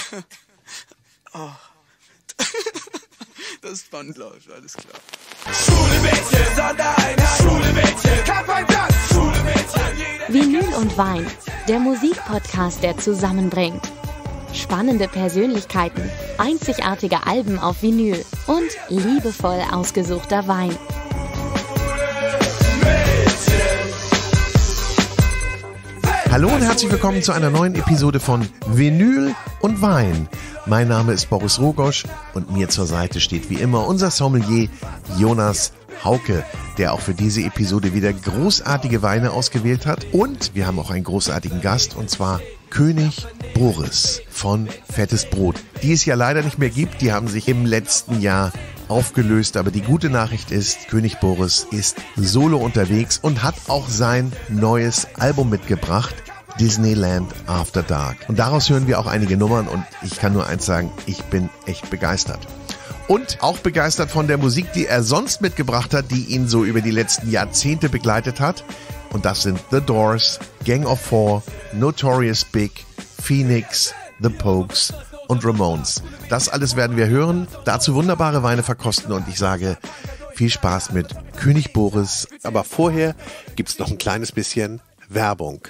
Oh. Das Band läuft, alles klar. Schwule Mädchen, Sondereinheit. Schwule Mädchen, Kampfeinsatz. Schwule Mädchen. Vinyl und Wein, der Musikpodcast, der zusammenbringt. Spannende Persönlichkeiten, einzigartige Alben auf Vinyl und liebevoll ausgesuchter Wein. Hallo und herzlich willkommen zu einer neuen Episode von Vinyl und Wein. Mein Name ist Boris Rogosch und mir zur Seite steht wie immer unser Sommelier Jonas Hauke, der auch für diese Episode wieder großartige Weine ausgewählt hat. Und wir haben auch einen großartigen Gast, und zwar König Boris von Fettes Brot, die es ja leider nicht mehr gibt. Die haben sich im letzten Jahr aufgelöst, aber die gute Nachricht ist, König Boris ist solo unterwegs und hat auch sein neues Album mitgebracht, Disneyland After Dark. Und daraus hören wir auch einige Nummern und ich kann nur eins sagen, ich bin echt begeistert. Und auch begeistert von der Musik, die er sonst mitgebracht hat, die ihn so über die letzten Jahrzehnte begleitet hat. Und das sind The Doors, Gang of Four, Notorious Big, Phoenix, The Pogues und Ramones. Das alles werden wir hören, dazu wunderbare Weine verkosten und ich sage viel Spaß mit König Boris. Aber vorher gibt's noch ein kleines bisschen Werbung.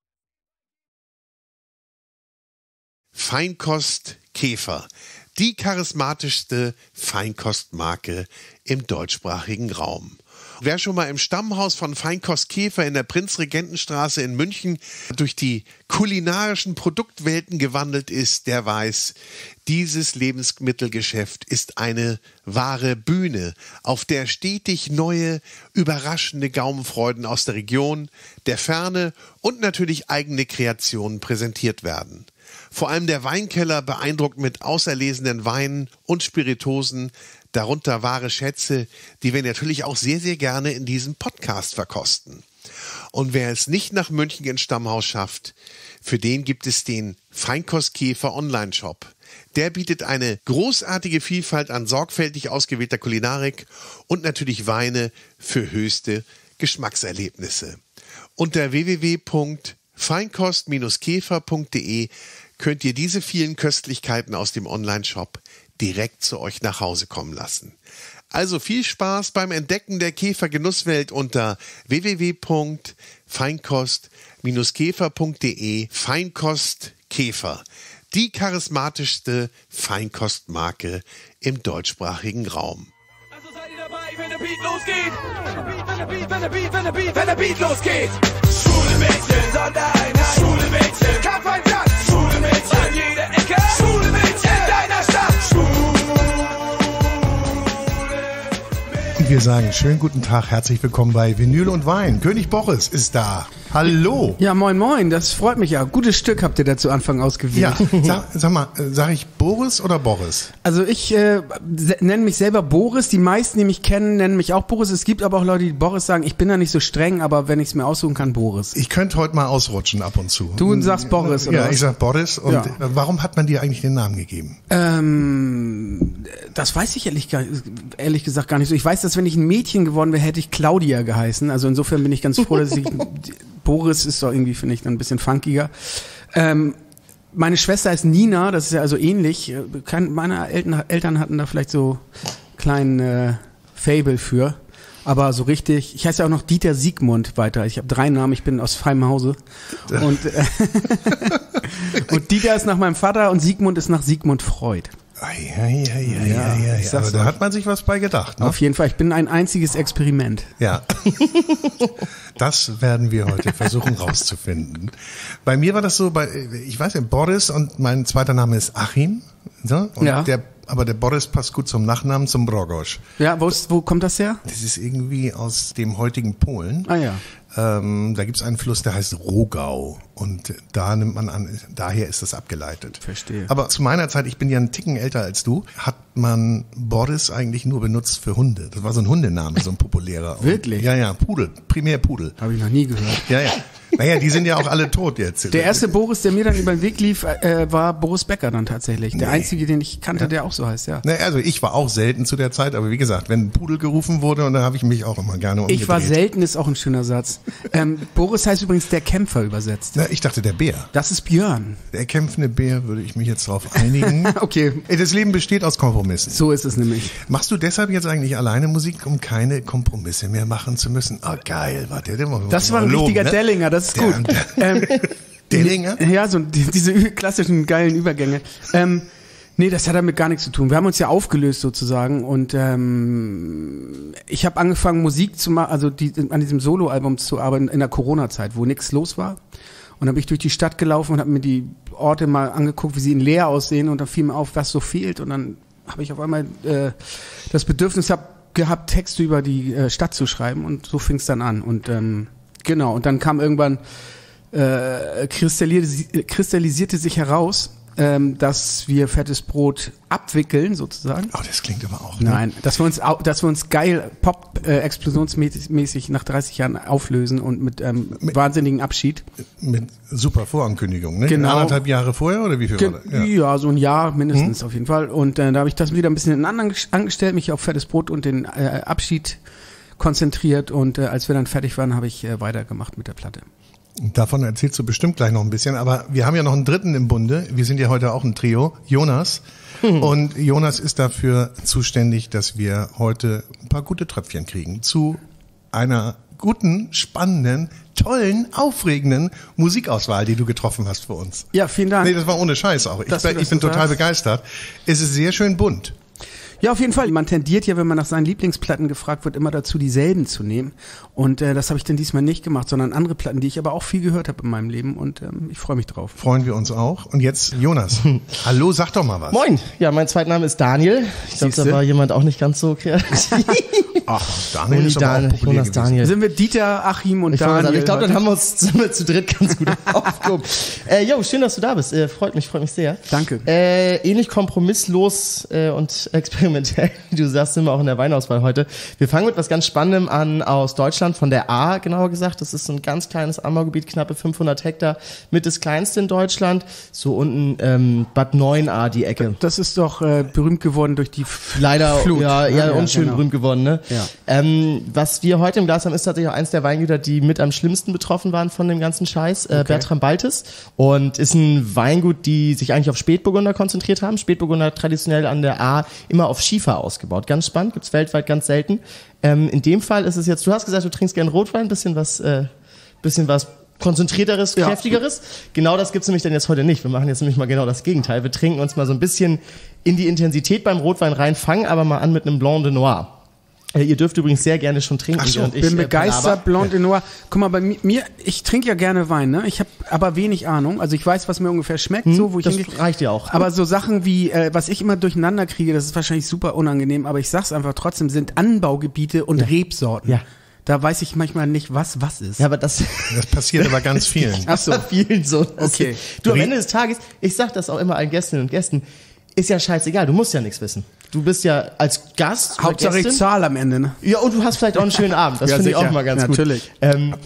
Feinkost Käfer, die charismatischste Feinkostmarke im deutschsprachigen Raum. Wer schon mal im Stammhaus von Feinkost Käfer in der Prinzregentenstraße in München durch die kulinarischen Produktwelten gewandelt ist, der weiß, dieses Lebensmittelgeschäft ist eine wahre Bühne, auf der stetig neue, überraschende Gaumenfreuden aus der Region, der Ferne und natürlich eigene Kreationen präsentiert werden. Vor allem der Weinkeller beeindruckt mit auserlesenen Weinen und Spiritosen, darunter wahre Schätze, die wir natürlich auch sehr, sehr gerne in diesem Podcast verkosten. Und wer es nicht nach München ins Stammhaus schafft, für den gibt es den Feinkostkäfer Online-Shop. Der bietet eine großartige Vielfalt an sorgfältig ausgewählter Kulinarik und natürlich Weine für höchste Geschmackserlebnisse. Unter www.feinkost-käfer.de könnt ihr diese vielen Köstlichkeiten aus dem Online-Shop direkt zu euch nach Hause kommen lassen. Also viel Spaß beim Entdecken der Käfergenusswelt unter www.feinkost-käfer.de. Feinkost Käfer, die charismatischste Feinkostmarke im deutschsprachigen Raum. Also seid ihr dabei, wenn der Beat losgeht? Wenn der Beat losgeht. Schwule Mädchen, Sondereinheit. Schwule Mädchen, Kampfeinsatz. Schwule Mädchen, an jeder Ecke. Schwule Mädchen in deiner Stadt. Und wir sagen schönen guten Tag, herzlich willkommen bei Vinyl und Wein. König Boris ist da. Hallo. Ja, moin moin, das freut mich ja. Gutes Stück habt ihr da zu Anfang ausgewählt. Ja, sag mal, sag ich Boris oder Boris? Also ich nenne mich selber Boris, die meisten, die mich kennen, nennen mich auch Boris. Es gibt aber auch Leute, die Boris sagen, ich bin da nicht so streng, aber wenn ich es mir aussuchen kann, Boris. Ich könnte heute mal ausrutschen ab und zu. Du sagst Boris, oder? Ja, was? ich sag Boris. Und ja. Warum hat man dir eigentlich den Namen gegeben? Das weiß ich ehrlich gesagt gar nicht so. Ich weiß, dass wenn ich ein Mädchen geworden wäre, hätte ich Claudia geheißen. Also insofern bin ich ganz froh, dass ich... Boris ist doch irgendwie, finde ich, dann ein bisschen funkiger. Meine Schwester ist Nina, das ist ja also ähnlich. Meine Eltern hatten da vielleicht so kleinen Fable für. Aber so richtig, ich heiße ja auch noch Dieter Siegmund weiter. Ich habe 3 Namen, ich bin aus feinem Hause. Und Dieter ist nach meinem Vater und Siegmund ist nach Sigmund Freud. Ja, aber da hat man sich was bei gedacht. Ne? Auf jeden Fall, ich bin ein einziges Experiment. Ja, das werden wir heute versuchen rauszufinden. Bei mir war das so, ich weiß nicht, Boris und mein zweiter Name ist Achim. So? Und ja. Aber der Boris passt gut zum Nachnamen, zum Brogosch. Ja, wo kommt das her? Das ist irgendwie aus dem heutigen Polen. Ah ja. Da gibt's einen Fluss, der heißt Rogau. Und da nimmt man an, daher ist das abgeleitet. Verstehe. Aber zu meiner Zeit, ich bin ja einen Ticken älter als du, hat man Boris eigentlich nur benutzt für Hunde. Das war so ein Hundename, so ein populärer. Wirklich? Ja, Pudel, primär Pudel. Habe ich noch nie gehört. Ja. Naja, die sind ja auch alle tot jetzt. Der erste Boris, der mir dann über den Weg lief, war Boris Becker dann tatsächlich. Der einzige, den ich kannte, der auch so heißt, ja. Naja, also ich war auch selten zu der Zeit, aber wie gesagt, wenn ein Pudel gerufen wurde, und da habe ich mich auch immer gerne umgedreht. Ich war selten, ist auch ein schöner Satz. Boris heißt übrigens der Kämpfer übersetzt. Na, ich dachte der Bär. Das ist Björn. Der kämpfende Bär, würde ich mich jetzt drauf einigen. Okay. Das Leben besteht aus Kompromissen. So ist es nämlich. Machst du deshalb jetzt eigentlich alleine Musik, um keine Kompromisse mehr machen zu müssen? Oh, geil, warte. Das war ein richtiger Dellinger, das ist gut. Dellinger? Ja, so diese klassischen geilen Übergänge. Nee, das hat damit gar nichts zu tun. Wir haben uns ja aufgelöst sozusagen und ich habe angefangen Musik zu machen, also an diesem Soloalbum zu arbeiten in der Corona-Zeit, wo nichts los war. Und dann bin ich durch die Stadt gelaufen und habe mir die Orte mal angeguckt, wie sie leer aussehen, und dann fiel mir auf, was so fehlt, und dann habe ich auf einmal das Bedürfnis gehabt, Texte über die Stadt zu schreiben, und so fing es dann an. Und genau, und dann kam irgendwann kristallisierte sich heraus, dass wir Fettes Brot abwickeln sozusagen. Oh, das klingt aber auch. Ne? Nein, dass wir uns geil explosionsmäßig nach 30 Jahren auflösen und mit wahnsinnigen Abschied. Mit super Vorankündigung, ne? Genau. 1,5 Jahre vorher oder wie viel war das? Ja, so ein Jahr mindestens auf jeden Fall. Und da habe ich das wieder ein bisschen angestellt, mich auf Fettes Brot und den Abschied konzentriert, und als wir dann fertig waren, habe ich weitergemacht mit der Platte. Davon erzählst du bestimmt gleich noch ein bisschen, aber wir haben ja noch einen dritten im Bunde. Wir sind ja heute auch ein Trio, Jonas. Und Jonas ist dafür zuständig, dass wir heute ein paar gute Tröpfchen kriegen zu einer guten, spannenden, tollen, aufregenden Musikauswahl, die du getroffen hast für uns. Ja, vielen Dank. Nee, das war ohne Scheiß auch. Ich bin total begeistert. Es ist sehr schön bunt. Ja, auf jeden Fall. Man tendiert ja, wenn man nach seinen Lieblingsplatten gefragt wird, immer dazu, dieselben zu nehmen. Und das habe ich dann diesmal nicht gemacht, sondern andere Platten, die ich aber auch viel gehört habe in meinem Leben. Und ich freue mich drauf. Freuen wir uns auch. Und jetzt Jonas. Hallo, sag doch mal was. Moin. Ja, mein zweiter Name ist Daniel. Ich glaube, da war jemand auch nicht ganz so kreativ. Ach, Daniel ist aber auch populär Jonas, gewesen. Daniel. Sind wir Dieter, Achim und Daniel? Ich glaube, dann haben wir uns zu dritt ganz gut aufgehoben. Schön, dass du da bist. Freut mich sehr. Danke. Ähnlich kompromisslos und experimentell, wie du sagst, sind wir auch in der Weinauswahl heute. Wir fangen mit was ganz Spannendem an aus Deutschland, von der A, genauer gesagt. Das ist so ein ganz kleines Anbaugebiet, knappe 500 Hektar, mit das kleinste in Deutschland. So unten Bad 9a, die Ecke. Das ist doch berühmt geworden durch die Leider, Flut. ja, unschön genau. berühmt geworden, ne? Ja. Was wir heute im Glas haben, ist tatsächlich auch eins der Weingüter, die mit am schlimmsten betroffen waren von dem ganzen Scheiß. Okay. Bertram Baltes. Und ist ein Weingut, die sich eigentlich auf Spätburgunder konzentriert haben. Spätburgunder traditionell an der A immer auf Schiefer ausgebaut. Ganz spannend, gibt's weltweit ganz selten. In dem Fall ist es jetzt, du hast gesagt, du trinkst gern Rotwein, bisschen was konzentrierteres, kräftigeres. Genau das gibt's nämlich dann jetzt heute nicht. Wir machen jetzt nämlich mal genau das Gegenteil. Wir trinken uns mal so ein bisschen in die Intensität beim Rotwein rein, fangen aber mal an mit einem Blanc de Noir. Ihr dürft übrigens sehr gerne schon trinken. Ach so, während Ich bin begeistert, Blanc de Ja. Noir. Guck mal, bei mir, ich trinke ja gerne Wein, ne? Ich habe aber wenig Ahnung. Also ich weiß, was mir ungefähr schmeckt, so wo ich das hingehe. reicht ja auch. Aber so Sachen wie, was ich immer durcheinander kriege, das ist wahrscheinlich super unangenehm, aber ich sag's einfach trotzdem, sind Anbaugebiete und Rebsorten. Ja. Da weiß ich manchmal nicht, was ist. Ja, aber das Das passiert aber ganz vielen. Ach so. vielen so. Okay. Du, am Ende des Tages, ich sag das auch immer allen Gästinnen und Gästen, ist ja scheißegal, du musst ja nichts wissen. Du bist ja als Gast oder Hauptsache ich Gästin. zahle am Ende, ne? Ja, und du hast vielleicht auch einen schönen Abend. Das Ja, finde ich sicher. auch mal ganz Natürlich. gut.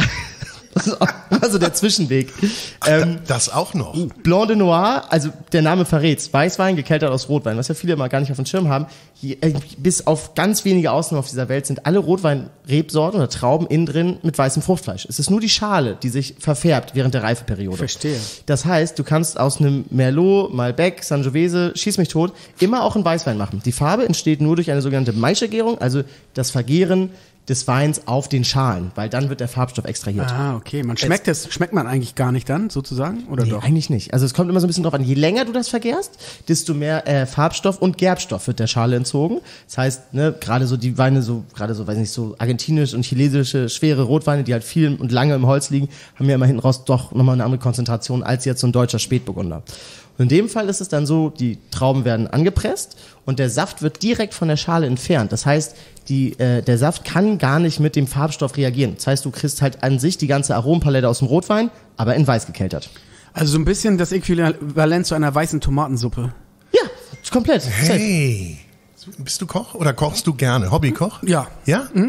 Das ist auch also der Zwischenweg. Das auch noch. Blanc de Noir, also der Name verrät's, Weißwein gekeltert aus Rotwein, was ja viele immer gar nicht auf dem Schirm haben. Bis auf ganz wenige Ausnahmen auf dieser Welt sind alle Rotwein-Rebsorten oder Trauben innen drin mit weißem Fruchtfleisch. Es ist nur die Schale, die sich verfärbt während der Reifeperiode. Verstehe. Das heißt, du kannst aus einem Merlot, Malbec, Sangiovese, schieß mich tot, immer auch einen Weißwein machen. Die Farbe entsteht nur durch eine sogenannte Maischegärung, also das Vergären des Weins auf den Schalen, weil dann wird der Farbstoff extrahiert. Ah, okay. Schmeckt man eigentlich gar nicht dann, sozusagen? Oder Nee, doch? eigentlich nicht. Also es kommt immer so ein bisschen drauf an. Je länger du das vergärst, desto mehr Farbstoff und Gerbstoff wird der Schale entzogen. Das heißt, ne, gerade so die Weine, weiß nicht, so argentinisch und chinesische schwere Rotweine, die halt viel und lange im Holz liegen, haben ja immer hinten raus doch nochmal eine andere Konzentration als jetzt so ein deutscher Spätburgunder. Und in dem Fall ist es dann so, die Trauben werden angepresst und der Saft wird direkt von der Schale entfernt. Das heißt, der Saft kann gar nicht mit dem Farbstoff reagieren. Das heißt, du kriegst halt an sich die ganze Arompalette aus dem Rotwein, aber in weiß gekeltert. Also so ein bisschen das Äquivalent zu einer weißen Tomatensuppe. Ja, komplett. Hey, bist du Koch oder kochst du gerne? Hobbykoch? Ja. Ja?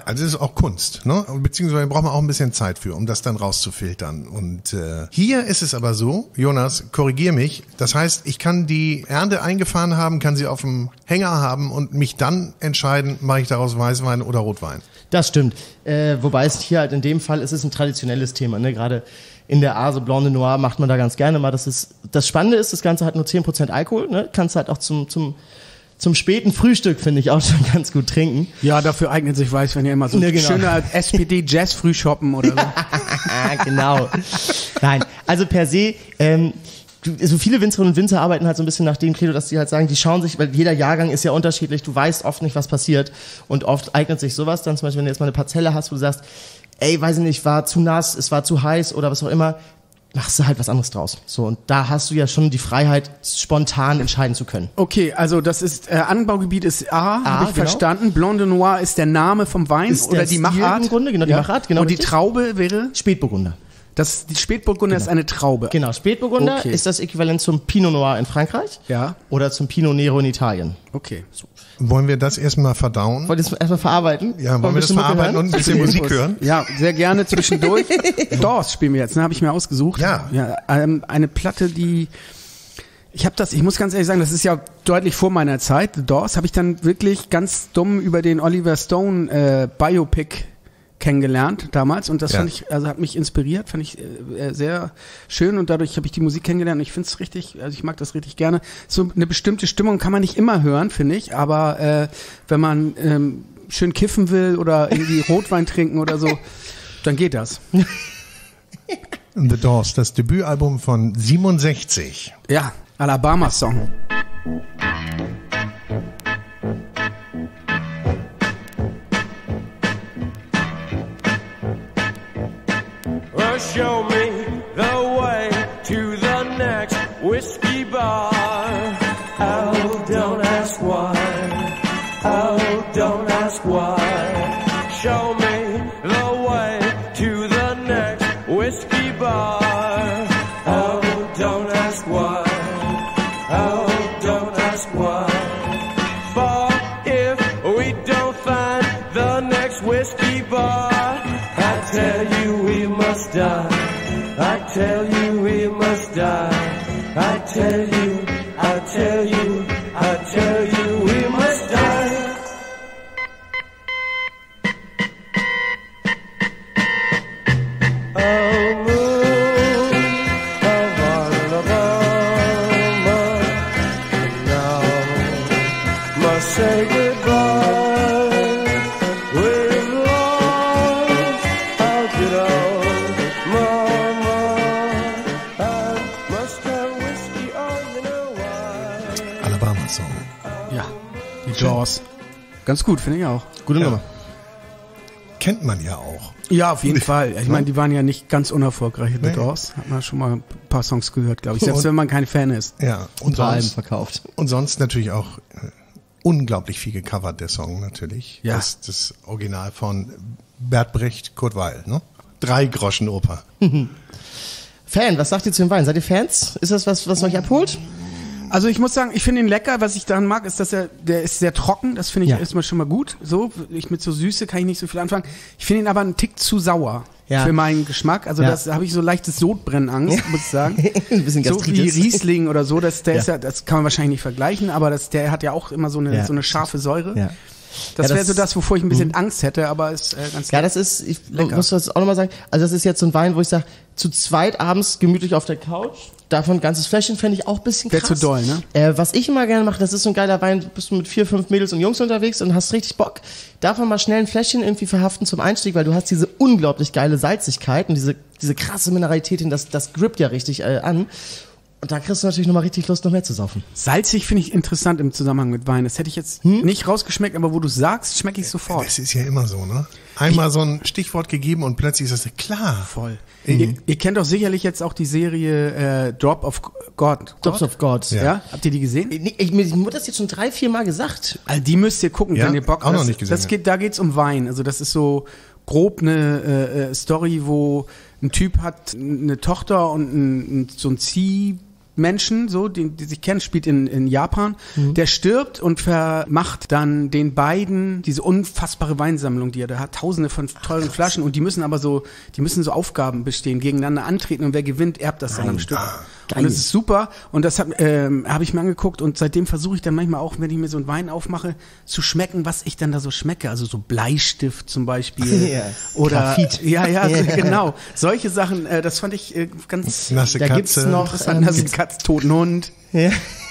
Also es ist auch Kunst, ne? Beziehungsweise braucht man auch ein bisschen Zeit für, um das dann rauszufiltern. Und hier ist es aber so, Jonas, korrigier mich, das heißt, ich kann die Ernte eingefahren haben, kann sie auf dem Hänger haben und mich dann entscheiden, mache ich daraus Weißwein oder Rotwein. Das stimmt. Wobei es hier halt in dem Fall, es ist ein traditionelles Thema, ne? Gerade in der Ase Blanc de Noir macht man da ganz gerne mal. Das Spannende ist, das Ganze hat nur 10% Alkohol, ne? Kannst halt auch zum späten Frühstück, finde ich, auch schon ganz gut trinken. Ja, dafür eignet sich Weißwein ja immer so. Ja, genau. Schöner SPD-Jazz-Frühshoppen oder so. Genau. Nein, also per se, so viele Winzerinnen und Winzer arbeiten halt so ein bisschen nach dem Credo, dass die halt sagen, die schauen sich, weil jeder Jahrgang ist ja unterschiedlich, du weißt oft nicht, was passiert und oft eignet sich sowas dann, zum Beispiel, wenn du jetzt mal eine Parzelle hast, wo du sagst, ey, weiß ich nicht, war zu nass, es war zu heiß oder was auch immer, machst du halt was anderes draus. So, und da hast du ja schon die Freiheit, spontan entscheiden zu können. Okay, also das ist, Anbaugebiet ist habe ich genau. verstanden. Blanc de Noir ist der Name vom Wein Ist oder der die Stil Machart? im Grunde, genau, die Machart, genau Und die richtig. Traube wäre? Spätburgunder. Die Spätburgunder ist eine Traube. Genau, Spätburgunder Okay. ist das Äquivalent zum Pinot Noir in Frankreich Ja, oder zum Pinot Nero in Italien. okay. Wollen wir das erstmal verdauen? Wollt ihr das erstmal verarbeiten? Ja, wollen wir das verarbeiten und ein bisschen Musik hören? Ja, sehr gerne zwischendurch. Doors spielen wir jetzt, ne? Habe ich mir ausgesucht. Ja. Eine Platte, die ich muss ganz ehrlich sagen, das ist ja deutlich vor meiner Zeit. The Doors habe ich dann wirklich ganz dumm über den Oliver Stone Biopic kennengelernt damals und das Ja. fand ich, also hat mich inspiriert, fand ich sehr schön und dadurch habe ich die Musik kennengelernt und ich finde es richtig, also ich mag das richtig gerne. So eine bestimmte Stimmung kann man nicht immer hören, finde ich, aber wenn man schön kiffen will oder irgendwie Rotwein trinken oder so, dann geht das. The Doors, das Debütalbum von 67. Ja, Alabama-Song. Well, show me the way to the next whiskey bar. Oh, don't ask why. Oh, don't ask why. Show me the way to the next whiskey bar. Oh, don't ask why. Oh, don't ask why. For if we don't find the next whiskey bar, I tell you we must die. I tell you we must die. I tell you, I tell you, I tell you we must die. Oh moon, of Alabama, now must say goodbye. We've lost our good old mama. I must have whiskey, oh you know why. Alabama-Song. Ja, die Doors. Ganz gut, finde ich auch. Gute Nummer. Kennt man ja auch. Ja, auf jeden Fall. Ich meine, die waren ja nicht ganz unerfolgreich, The Nee. Doors. Hat man schon mal ein paar Songs gehört, glaube ich. Selbst Und- wenn man kein Fan ist. Ja, und Alben sonst, verkauft. und sonst natürlich auch unglaublich viel gecovert, der Song natürlich. Ja. Das Original von Bert Brecht, Kurt Weil, ne? 3 Groschen Oper. Fan, was sagt ihr zu dem Wein? Seid ihr Fans? Ist das was euch abholt? Also ich muss sagen, ich finde ihn lecker. Was ich daran mag, ist, dass der ist sehr trocken. Das finde ich Ja. erstmal schon mal gut. So, mit so Süße kann ich nicht so viel anfangen. Ich finde ihn aber einen Tick zu sauer. Ja. Für meinen Geschmack. Also Ja. das habe ich so leichtes Sodbrennangst, muss ich sagen. Ein bisschen So wie Gastritis. Riesling oder so, der Ja. ist ja, das kann man wahrscheinlich nicht vergleichen, aber der hat ja auch immer so eine, Ja. so eine scharfe Säure. Ja. Das Ja, wäre so das, wovor ich ein bisschen Angst hätte, aber ist ganz Ja, lecker. das ist, ich Lecker. muss das auch nochmal sagen, also das ist jetzt so ein Wein, wo ich sage, zu zweit abends gemütlich auf der Couch, davon ein ganzes Fläschchen fände ich auch ein bisschen Wär krass. zu doll, ne? Was ich immer gerne mache, das ist so ein geiler Wein, bist du mit 4, 5 Mädels und Jungs unterwegs und hast richtig Bock, davon mal schnell ein Fläschchen irgendwie verhaften zum Einstieg, weil du hast diese unglaublich geile Salzigkeit und diese krasse Mineralität, das grippt ja richtig an. Und da kriegst du natürlich nochmal richtig Lust, noch mehr zu saufen. Salzig finde ich interessant im Zusammenhang mit Wein. Das hätte ich jetzt nicht rausgeschmeckt, aber wo du sagst, schmecke ich sofort. Das ist ja immer so, ne? Einmal so ein Stichwort gegeben und plötzlich ist das klar. Voll. Ihr kennt doch sicherlich jetzt auch die Serie Drop of God. Drops of God. Ja. Habt ihr die gesehen? Ich wurde das jetzt schon 3, 4 Mal gesagt. Also die müsst ihr gucken, Ja, wenn ihr Bock auch noch habt. nicht gesehen, ja. Da geht's um Wein. Also das ist so grob eine Story, wo ein Typ hat eine Tochter und so ein Menschen, so, die sich kennen, spielt in Japan. Der stirbt und vermacht dann den beiden diese unfassbare Weinsammlung, die er da hat, tausende von teuren Flaschen, und die müssen so Aufgaben bestehen, gegeneinander antreten, und wer gewinnt, erbt das dann am Stück. Geil. Und das ist super, und das habe ich mir angeguckt, und seitdem versuche ich dann manchmal auch, wenn ich mir so einen Wein aufmache, zu schmecken, was ich dann da so schmecke. Also so Bleistift zum Beispiel. Ja. Oder Graphit. ja, genau. Solche Sachen, das fand ich ganz Nasse Da Katze. gibt's noch nasse Katz, toten Hund. ja.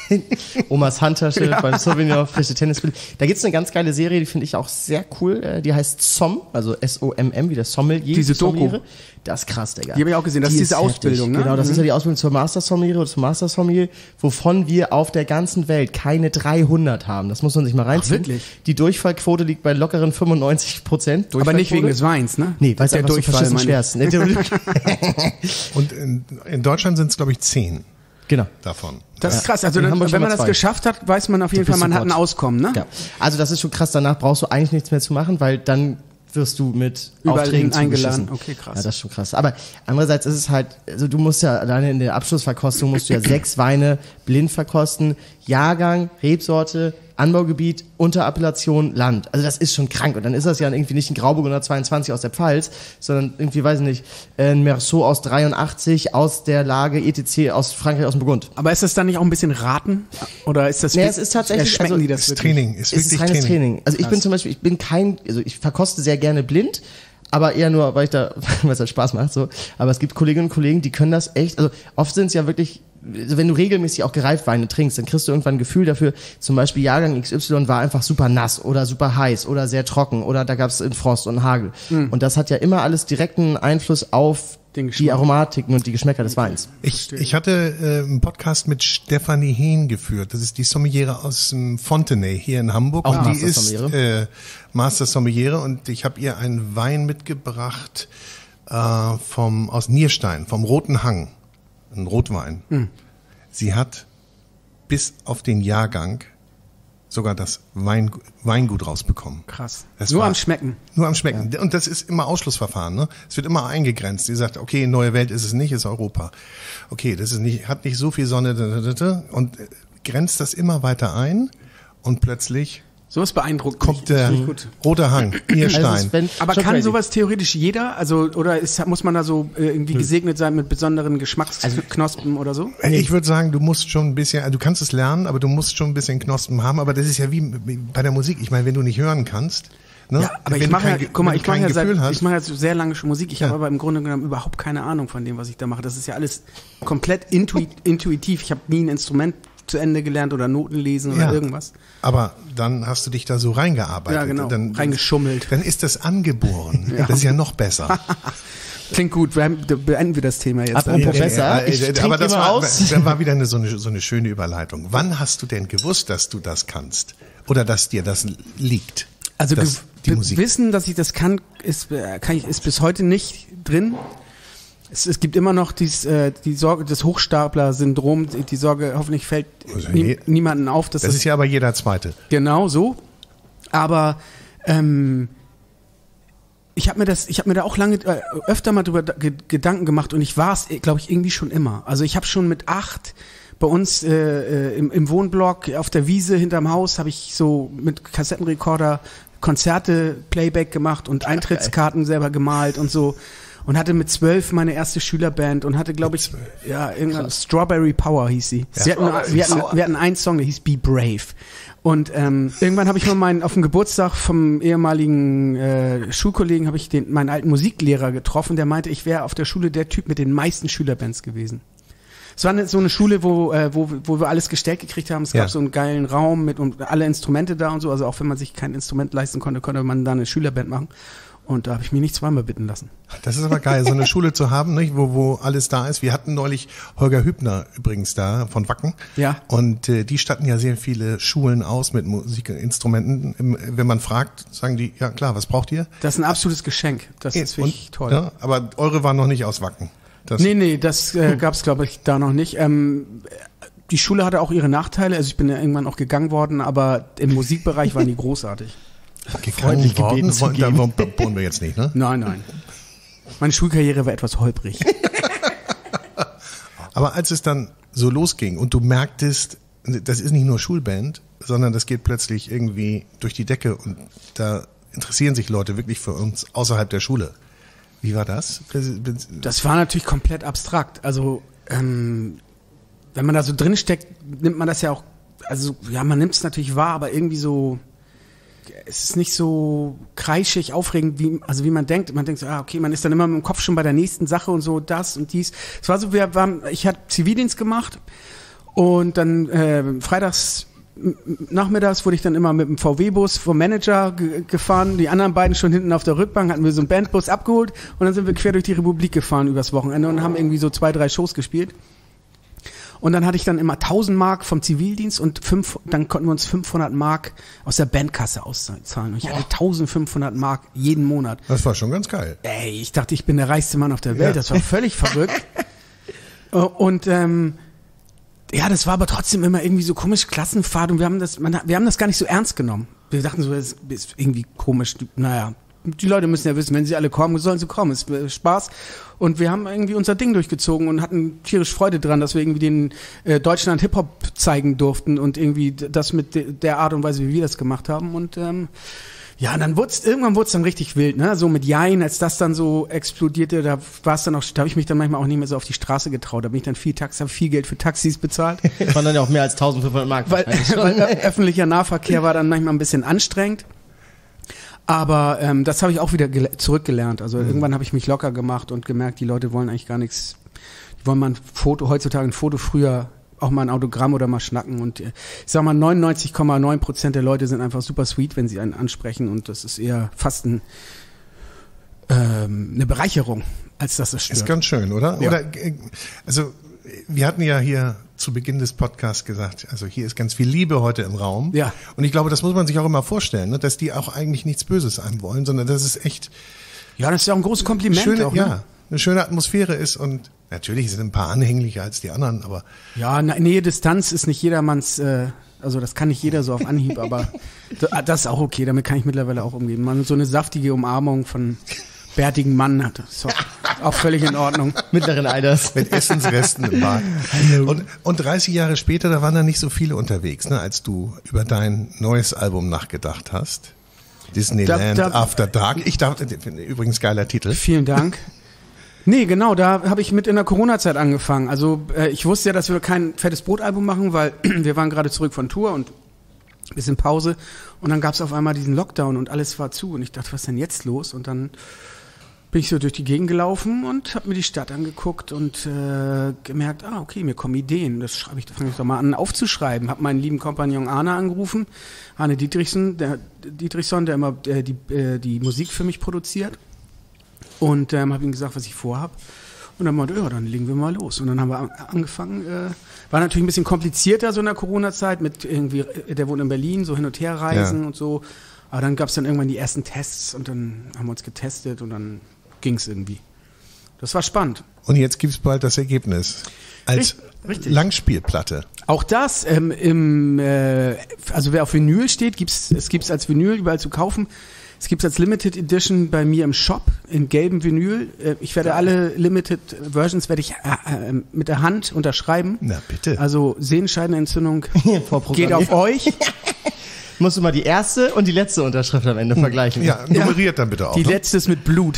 Omas Handtasche beim Sauvignon, frische Tennisbälle. Da gibt's eine ganz geile Serie, die finde ich auch sehr cool. Die heißt SOM, also S-O-M-M, wie der Sommelier. Diese die Sommeliere. Doku. Das ist krass, Digga. Die habe ich auch gesehen. Das ist diese heftig. Ausbildung, ne? Genau, das ist ja die Ausbildung zur Master Sommelier oder zum Master Sommelier, wovon wir auf der ganzen Welt keine 300 haben. Das muss man sich mal reinziehen. Ach, wirklich? Die Durchfallquote liegt bei lockeren 95%. Aber nicht wegen des Weins, ne? Nee, weil es der einfach so Durchfall, verschissen meine schwer ich. ist. Und in Deutschland sind es, glaube ich, 10 Genau. davon. Das ist krass. Also In dann, Hamburg wenn schon man mal das 2. geschafft hat, weiß man auf jeden Fall, bist man hat ein sofort. Auskommen, ne? Ja. Also das ist schon krass. Danach brauchst du eigentlich nichts mehr zu machen, weil dann wirst du mit Überall Aufträgen hin eingeladen. zugeschissen. Okay, krass. Ja, das ist schon krass. Aber andererseits ist es halt, also du musst ja alleine in der Abschlussverkostung musst du ja 6 Weine blind verkosten. Jahrgang, Rebsorte, Anbaugebiet, Unterappellation, Land. Also das ist schon krank. Und dann ist das ja irgendwie nicht ein Grauburgunder 22 aus der Pfalz, sondern irgendwie, weiß ich nicht, ein Merceau aus 83 aus der Lage ETC aus Frankreich, aus dem Burgund. Aber ist das dann nicht auch ein bisschen Raten? Oder ist das, Nee, es ist tatsächlich- schmecken also die das Ist wirklich? Training, ist Es ist wirklich reines Training. Also ich bin zum Beispiel, ich verkoste sehr gerne blind, aber eher nur, weil es halt Spaß macht, so. Aber es gibt Kolleginnen und Kollegen, die können das echt, also oft sind es ja wirklich, also wenn du regelmäßig auch Gereifweine trinkst, dann kriegst du irgendwann ein Gefühl dafür, zum Beispiel Jahrgang XY war einfach super nass oder super heiß oder sehr trocken oder da gab es Frost und Hagel. Und das hat ja immer alles direkten Einfluss auf Den die Geschmack. Aromatiken und die Geschmäcker des Weins. Ich hatte einen Podcast mit Stefanie Hehn geführt. Das ist die Sommeliere aus Fontenay hier in Hamburg. Auch Und die Master ist Sommeliere. Master Sommeliere, und ich habe ihr einen Wein mitgebracht aus Nierstein, vom Roten Hang. Ein Rotwein. Sie hat bis auf den Jahrgang sogar das Weingut rausbekommen. Krass. Das Nur war- am Schmecken. Nur am Schmecken. Ja. Und das ist immer Ausschlussverfahren, ne? Es wird immer eingegrenzt. Die sagt, okay, neue Welt ist es nicht, ist Europa. Okay, das ist nicht, hat nicht so viel Sonne, und grenzt das immer weiter ein, und plötzlich So ist beeindruckend. kommt der Finde ich gut. Rote Hang, Also Nierstein. es ist Aber schon kann crazy. sowas theoretisch jeder? Also, oder muss man da so irgendwie gesegnet sein mit besonderen Geschmacksknospen oder so? Ich würde sagen, du musst schon ein bisschen, also du kannst es lernen, aber du musst schon ein bisschen Knospen haben. Aber das ist ja wie bei der Musik. Ich meine, wenn du nicht hören kannst, ne? Ja, aber wenn ich du mache ja, kein, guck mal, wenn ich du mache kein ja Gefühl hast, ich mache ja so sehr lange schon Musik. Ich Ja. habe aber im Grunde genommen überhaupt keine Ahnung von dem, was ich da mache. Das ist ja alles komplett intuitiv. Ich habe nie ein Instrument zu Ende gelernt oder Noten lesen oder Ja. irgendwas. aber dann hast du dich da so reingearbeitet. Ja, genau. Dann, Reingeschummelt. Dann ist das angeboren. Das ist ja noch besser. Klingt gut. Beenden wir das Thema jetzt. Apropos besser, ich trinke aber das immer war, aus. das war wieder so eine schöne Überleitung. Wann hast du denn gewusst, dass du das kannst? Oder dass dir das liegt? Also die Musik. Wissen, dass ich das kann, ist bis heute nicht drin. Es gibt immer noch die Sorge, das Hochstapler-Syndrom, die Sorge, hoffentlich fällt Also, nee. niemanden auf, dass Das ist ja aber jeder Zweite. genau so. Aber ich habe mir da auch lange öfter mal drüber Gedanken gemacht, und ich war es, glaube ich, irgendwie schon immer. Also ich habe schon mit 8 bei uns im Wohnblock auf der Wiese hinterm Haus habe ich so mit Kassettenrekorder Konzerte Playback gemacht und Eintrittskarten selber gemalt und so. Und hatte mit 12 meine erste Schülerband und hatte, glaube ich, irgendwann Strawberry Power hieß sie. Ja. Wir hatten einen Song, der hieß Be Brave. Und irgendwann habe ich mal auf dem Geburtstag vom ehemaligen Schulkollegen habe ich meinen alten Musiklehrer getroffen, der meinte, ich wäre auf der Schule der Typ mit den meisten Schülerbands gewesen. Es war so eine Schule, wo wir alles gestellt gekriegt haben. Es gab so einen geilen Raum und alle Instrumente da und so. Also auch wenn man sich kein Instrument leisten konnte, konnte man da eine Schülerband machen. Und da habe ich mich nicht zweimal bitten lassen. Das ist aber geil, so eine Schule zu haben, nicht, wo alles da ist. Wir hatten neulich Holger Hübner übrigens da von Wacken. Ja. Und die statten ja sehr viele Schulen aus mit Musikinstrumenten. Wenn man fragt, sagen die, ja klar, was braucht ihr? Das ist ein absolutes Geschenk. Das ist wirklich toll. Ja, aber eure waren noch nicht aus Wacken. Nee, das gab's, glaube ich, da noch nicht. Die Schule hatte auch ihre Nachteile. Also ich bin ja irgendwann auch gegangen worden, aber im Musikbereich waren die großartig. Gegangen worden, da wohnen wir jetzt nicht, ne? Nein. Meine Schulkarriere war etwas holprig. Aber als es dann so losging und du merktest, das ist nicht nur Schulband, sondern das geht plötzlich irgendwie durch die Decke und da interessieren sich Leute wirklich für uns außerhalb der Schule. Wie war das? Das war natürlich komplett abstrakt. Also wenn man da so drin steckt, nimmt man das ja auch, also ja, man nimmt es natürlich wahr, aber irgendwie so, es ist nicht so kreischig, aufregend, wie man denkt. Man denkt so, okay, man ist dann immer mit dem Kopf schon bei der nächsten Sache und so, das und dies. Es war so, ich hatte Zivildienst gemacht und dann freitags nachmittags wurde ich dann immer mit dem VW-Bus vom Manager gefahren, die anderen beiden schon hinten auf der Rückbank, hatten wir so einen Bandbus abgeholt und dann sind wir quer durch die Republik gefahren übers Wochenende und haben irgendwie so 2-3 Shows gespielt. Und dann hatte ich dann immer 1000 Mark vom Zivildienst und dann konnten wir uns 500 Mark aus der Bandkasse auszahlen. Und ich hatte 1500 Mark jeden Monat. Das war schon ganz geil. Ey, ich dachte, ich bin der reichste Mann auf der Welt. Ja. Das war völlig verrückt. Und ja, das war aber trotzdem immer irgendwie so komisch Klassenfahrt und wir haben das gar nicht so ernst genommen. Wir dachten so, das ist irgendwie komisch. Naja, die Leute müssen ja wissen, wenn sie alle kommen, sollen sie kommen. Es ist Spaß. Und wir haben irgendwie unser Ding durchgezogen und hatten tierisch Freude dran, dass wir irgendwie den Deutschland Hip-Hop zeigen durften und irgendwie das mit der Art und Weise, wie wir das gemacht haben. Und ja, und dann irgendwann wurde es dann richtig wild, ne? So mit Jein, als das dann so explodierte, da habe ich mich dann manchmal auch nicht mehr so auf die Straße getraut. Da bin ich dann habe viel Geld für Taxis bezahlt. Waren dann ja auch mehr als 1500 Mark. Weil öffentlicher Nahverkehr war dann manchmal ein bisschen anstrengend. Aber das habe ich auch wieder zurückgelernt. Also irgendwann habe ich mich locker gemacht und gemerkt, die Leute wollen eigentlich gar nichts. Die wollen mal heutzutage ein Foto, früher auch mal ein Autogramm oder mal schnacken. Und ich sag mal, 99,9% der Leute sind einfach super sweet, wenn sie einen ansprechen. Und das ist eher fast eine Bereicherung, als dass es stört. Ist ganz schön, oder? Ja. Oder also wir hatten ja hier zu Beginn des Podcasts gesagt, also hier ist ganz viel Liebe heute im Raum. Ja. Und ich glaube, das muss man sich auch immer vorstellen, ne? Dass die auch eigentlich nichts Böses einem wollen, sondern dass es echt ja, das ist ja auch ein großes Kompliment. Schöne, auch, ne? Ja, eine schöne Atmosphäre ist und natürlich sind ein paar anhänglicher als die anderen, aber ja, Nähe, Distanz ist nicht jedermanns, also das kann nicht jeder so auf Anhieb, aber das ist auch okay, damit kann ich mittlerweile auch umgehen. Man so eine saftige Umarmung von bärtigen Mann hat, ist auch völlig in Ordnung. Mittleren Alters. mit Essensresten im Bad. Und 30 Jahre später, da waren da nicht so viele unterwegs, ne, als du über dein neues Album nachgedacht hast. Disneyland After Dark. Übrigens geiler Titel. Vielen Dank. Nee, genau, da habe ich mit in der Corona-Zeit angefangen. Also ich wusste ja, dass wir kein fettes Brotalbum machen, weil wir waren gerade zurück von Tour und ein bisschen Pause. Und dann gab es auf einmal diesen Lockdown und alles war zu. Und ich dachte, was ist denn jetzt los? Und dann bin ich so durch die Gegend gelaufen und habe mir die Stadt angeguckt und gemerkt, okay, mir kommen Ideen. Das fange ich doch mal an aufzuschreiben. Habe meinen lieben Kompagnon Arne angerufen, Arne Dietrichson, der immer die Musik für mich produziert. Und habe ihm gesagt, was ich vorhab. Und dann meinte, ja, dann legen wir mal los. Und dann haben wir angefangen. War natürlich ein bisschen komplizierter so in der Corona-Zeit mit irgendwie, der wohnt in Berlin, so hin und her reisen und so. Aber dann gab es dann irgendwann die ersten Tests und dann haben wir uns getestet und dann ging es irgendwie. Das war spannend. Und jetzt gibt's bald das Ergebnis als Richtig. Langspielplatte. Auch das, also wer auf Vinyl steht, es gibt's als Vinyl überall zu kaufen. Es gibt's als Limited Edition bei mir im Shop in gelbem Vinyl. Ich werde alle Limited Versions mit der Hand unterschreiben. Na bitte. Also Sehenscheidenentzündung geht auf euch. Musst du mal die erste und die letzte Unterschrift am Ende vergleichen. Ja, nummeriert dann bitte auch. Die letzte ist mit Blut.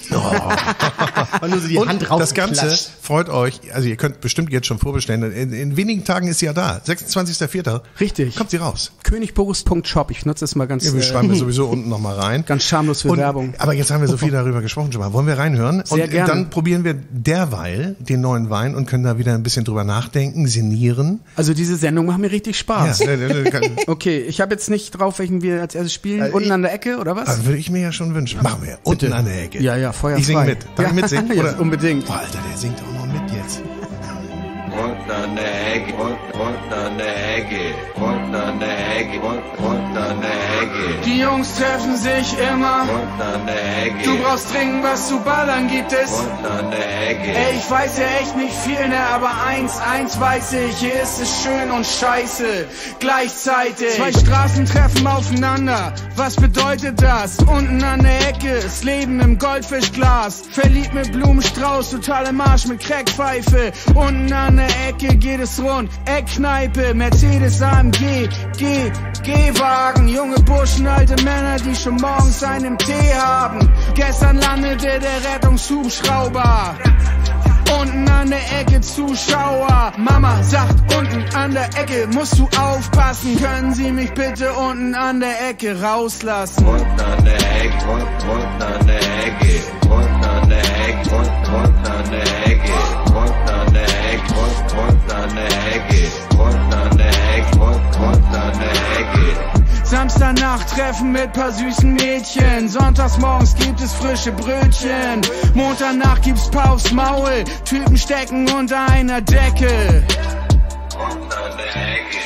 Und nur so die Hand drauf. Das Ganze freut euch, also ihr könnt bestimmt jetzt schon vorbestellen. In wenigen Tagen ist sie ja da. 26.04. Richtig. Kommt sie raus. Königboris.shop. Ich nutze das mal ganz. Ja, wir schreiben wir sowieso unten nochmal rein. Ganz schamlos für Werbung. Aber jetzt haben wir so viel darüber gesprochen schon mal. Wollen wir reinhören? Sehr gerne. Dann probieren wir derweil den neuen Wein und können da wieder ein bisschen drüber nachdenken, sinnieren. Also diese Sendung macht mir richtig Spaß. Ja, okay, ich habe jetzt nicht drauf, welchen wir als erstes spielen. Unten an der Ecke, oder was? Also würde ich mir ja schon wünschen. Machen wir. Unten an der Ecke. Ja, Feuer Ich singe frei. mit. Darf ich mitsingen? Ja, unbedingt. Boah, Alter, der singt auch noch mit jetzt. Unten an der Ecke, unten an der Ecke, unten unten an der Ecke, unten an der Ecke. Die Jungs treffen sich immer. Unten an der Ecke. Du brauchst dringend was zu ballern, gibt es. Unten an der Ecke. Ey, ich weiß ja echt nicht viel, ne, aber eins weiß ich, hier ist es schön und scheiße, gleichzeitig. Zwei Straßen treffen aufeinander, was bedeutet das? Unten an der Ecke, das Leben im Goldfischglas. Verliebt mit Blumenstrauß, total im Arsch mit Crackpfeife. Unten an der Ecke geht es rund, Eckkneipe, Mercedes AMG, G-Wagen. Junge Burschen, alte Männer, die schon morgens einen Tee haben. Gestern landete der Rettungshubschrauber. Unten an der Ecke Zuschauer. Mama sagt, unten an der Ecke musst du aufpassen. Können Sie mich bitte unten an der Ecke rauslassen? Unten an der Ecke, unten an der Ecke, unten an der Ecke, unten an der Ecke, unten an der Ecke, unten an der Ecke, unten an der Ecke, unten an der Ecke. Samstagnacht Treffen mit paar süßen Mädchen. Sonntags morgens gibt es frische Brötchen. Montagnacht gibt's paar aufs Maul. Typen stecken unter einer Decke. Unten an der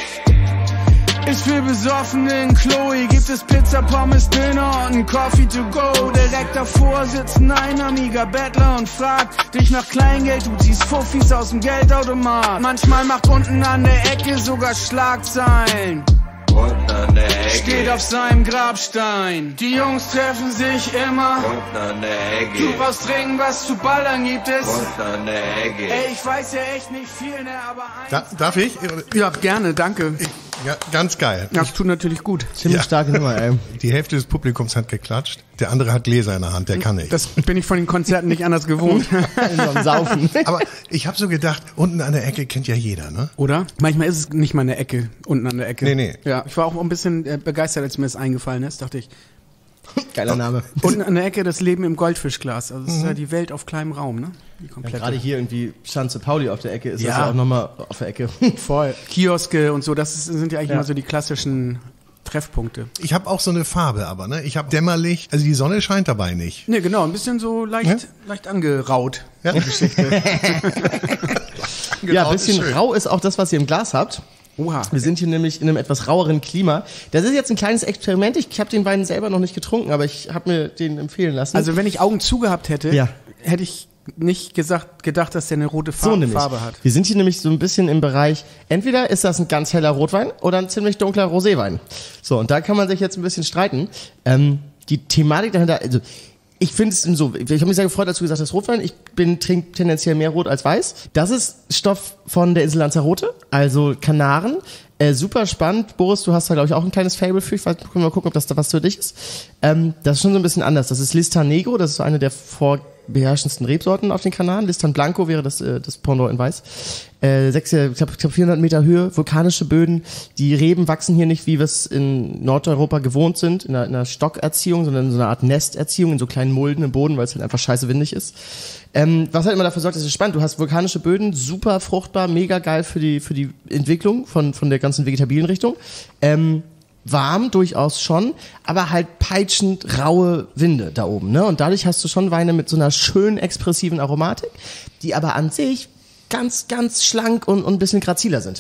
Ecke. Ist für Besoffene in Chloe. Gibt es Pizza, Pommes, Döner und ein Coffee to go. Direkt davor sitzt ein einarmiger Bettler und fragt dich nach Kleingeld. Du ziehst Fuffis aus dem Geldautomat. Manchmal macht unten an der Ecke sogar Schlagzeilen. Unten an der Ecke. Steht auf seinem Grabstein. Die Jungs treffen sich immer. Unten an der Ecke. Du brauchst dringend was zu ballern, gibt es. Unten an der Ecke. Ey, ich weiß ja echt nicht viel, ne, aber Darf ich? Ja, gerne, danke. Ja, ganz geil. Das tut natürlich gut. Ziemlich starke Nummer, ey. Die Hälfte des Publikums hat geklatscht, der andere hat Gläser in der Hand, der kann nicht. Das bin ich von den Konzerten nicht anders gewohnt. In so einem Saufen. Aber ich habe so gedacht, unten an der Ecke kennt ja jeder, ne? Oder? Manchmal ist es nicht mal eine Ecke, unten an der Ecke. Nee. Ja, ich war auch ein bisschen begeistert, als mir das eingefallen ist, dachte ich. Geiler Name. Unten an der Ecke das Leben im Goldfischglas. Also das ist ja die Welt auf kleinem Raum, ne? Die Ja, komplette. gerade hier irgendwie Schanze Pauli auf der Ecke ist Ja. das ja auch nochmal auf der Ecke. Voll. Kioske und so, sind ja eigentlich Ja. immer so die klassischen Treffpunkte. Ich habe auch so eine Farbe, aber ne, ich habe dämmerlich, also die Sonne scheint dabei nicht. Ne, genau, ein bisschen so leicht angeraut. Ja? Ja, Genau, ein bisschen ist schön. rau ist auch das, was ihr im Glas habt. Oha. Wir sind hier nämlich in einem etwas raueren Klima. Das ist jetzt ein kleines Experiment. Ich habe den Wein selber noch nicht getrunken, aber ich habe mir den empfehlen lassen. Also wenn ich Augen zugehabt hätte, Ja. hätte ich nicht gedacht, dass der eine rote so nämlich. Farbe hat. Wir sind hier nämlich so ein bisschen im Bereich, entweder ist das ein ganz heller Rotwein oder ein ziemlich dunkler Roséwein. So, und da kann man sich jetzt ein bisschen streiten. Die Thematik dahinter, also ich finde es so, ich habe mich sehr gefreut, als du gesagt hast Rotwein. Ich trinke tendenziell mehr Rot als Weiß. Das ist Stoff von der Insel Lanzarote, also Kanaren. Super spannend. Boris, du hast da, glaube ich, auch ein kleines Fable für. Ich weiß, können wir mal gucken, ob das da was für dich ist. Das ist schon so ein bisschen anders. Das ist Listan Negro, das ist eine der vorbeherrschendsten Rebsorten auf den Kanaren. Listan Blanco wäre das Pendant in Weiß. Ich glaube 400 Meter Höhe, vulkanische Böden. Die Reben wachsen hier nicht, wie wir es in Nordeuropa gewohnt sind, in einer Stockerziehung, sondern in so einer Art Nesterziehung, in so kleinen Mulden im Boden, weil es halt einfach scheiße windig ist. Was halt immer dafür sorgt, das ist spannend. Du hast vulkanische Böden, super fruchtbar, mega geil für die Entwicklung von der ganzen vegetabilen Richtung. Warm durchaus schon, aber halt peitschend raue Winde da oben, ne? Und dadurch hast du schon Weine mit so einer schön expressiven Aromatik, die aber an sich ganz, ganz schlank und ein bisschen graziler sind.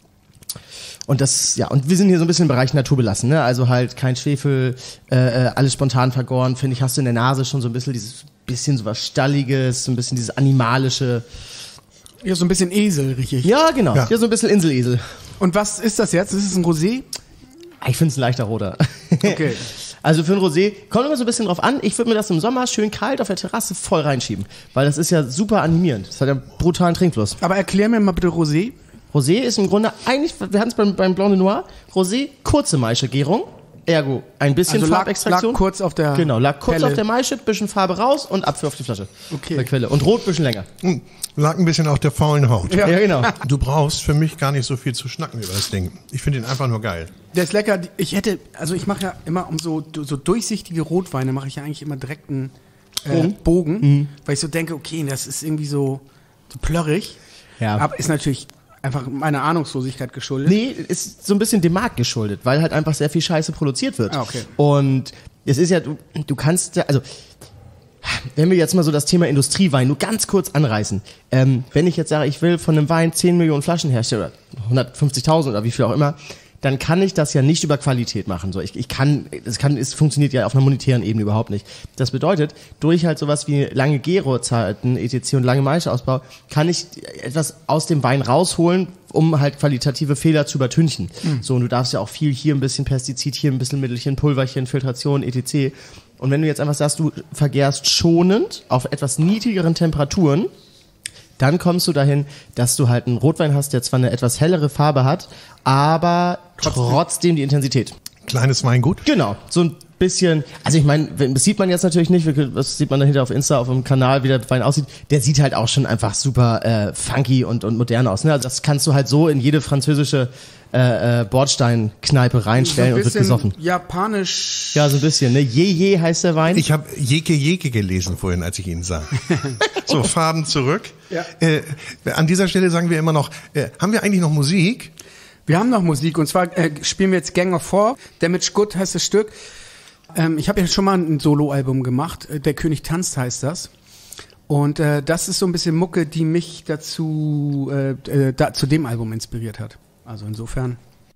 Und das, ja, und wir sind hier so ein bisschen im Bereich naturbelassen, ne? Also halt kein Schwefel, alles spontan vergoren, finde ich, hast du in der Nase schon so ein bisschen dieses bisschen so was Stalliges, so ein bisschen dieses Animalische. Ja, so ein bisschen Esel, richtig. Ja, genau. Ja. Ja, so ein bisschen Inselesel. Und was ist das jetzt? Ist es ein Rosé? Ich finde es ein leichter Roter. Okay. Also für ein Rosé, kommt immer so ein bisschen drauf an. Ich würde mir das im Sommer schön kalt auf der Terrasse voll reinschieben. Weil das ist ja super animierend. Das hat ja einen brutalen Trinkfluss. Aber erklär mir mal bitte Rosé. Rosé ist im Grunde eigentlich, wir hatten es beim Blanc de Noir, Rosé, kurze Maischegärung. Ergo, ein bisschen Also Farbextraktion. lag kurz auf der Genau, lag kurz Pelle. auf der Maische, bisschen Farbe raus und Apfel auf die Flasche. Okay. Der Quelle. Und Rot bisschen länger. Lag ein bisschen auf der faulen Haut. Ja. Ja, genau. Du brauchst für mich gar nicht so viel zu schnacken über das Ding. Ich finde ihn einfach nur geil. Der ist lecker. Ich mache ja immer um so durchsichtige Rotweine, mache ich ja eigentlich immer direkt einen Bogen, weil ich so denke, okay, das ist irgendwie so plörrig. Ja. Aber ist natürlich einfach meiner Ahnungslosigkeit geschuldet. Nee, ist so ein bisschen dem Markt geschuldet, weil halt einfach sehr viel Scheiße produziert wird. Ah, okay. Und es ist ja, du kannst ja, also, wenn wir jetzt mal so das Thema Industriewein nur ganz kurz anreißen. Wenn ich jetzt sage, ich will von einem Wein 10 Millionen Flaschen herstellen oder 150.000 oder wie viel auch immer, dann kann ich das ja nicht über Qualität machen. So, es funktioniert ja auf einer monetären Ebene überhaupt nicht. Das bedeutet, durch halt sowas wie lange Gärozeiten, etc. und lange Maischeausbau, kann ich etwas aus dem Wein rausholen, um halt qualitative Fehler zu übertünchen. So, und du darfst ja auch viel, hier ein bisschen Pestizid, hier ein bisschen Mittelchen, Pulverchen, Filtration, etc. Und wenn du jetzt einfach sagst, du vergärst schonend auf etwas niedrigeren Temperaturen, dann kommst du dahin, dass du halt einen Rotwein hast, der zwar eine etwas hellere Farbe hat, aber trotzdem die Intensität. Kleines Weingut? Genau, so ein bisschen, also ich meine, das sieht man jetzt natürlich nicht, das sieht man dahinter auf Insta, auf dem Kanal, wie der Wein aussieht, der sieht halt auch schon einfach super funky und modern aus. Ne? Also das kannst du halt so in jede französische Bordsteinkneipe reinstellen und wird gesoffen. Japanisch. Ja, so ein bisschen, ne? Je heißt der Wein. Ich habe Jeke gelesen vorhin, als ich ihn sah. So, Faden zurück. Ja. An dieser Stelle sagen wir immer noch, haben wir eigentlich noch Musik? Wir haben noch Musik und zwar spielen wir jetzt Gang of Four. Damage Good heißt das Stück. Ich habe ja schon mal ein Soloalbum gemacht. Der König tanzt heißt das. Und das ist so ein bisschen Mucke, die mich dazu zu dem Album inspiriert hat. Also insofern.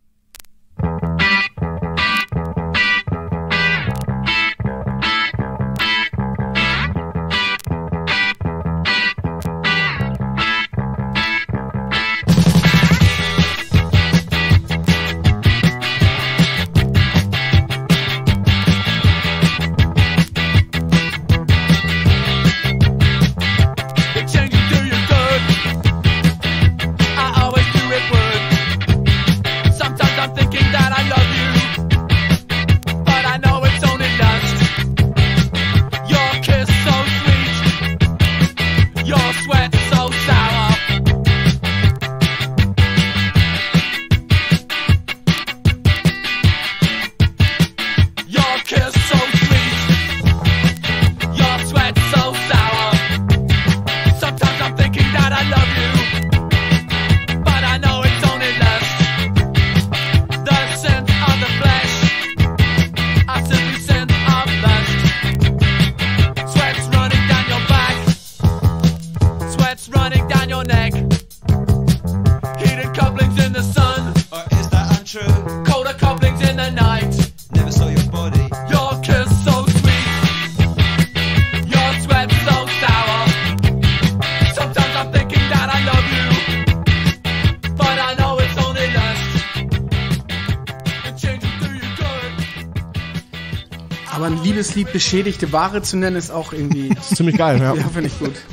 Aber ein Liebeslied beschädigte Ware zu nennen, ist auch irgendwie... Das ist ziemlich geil, ja. Ja, finde ich gut.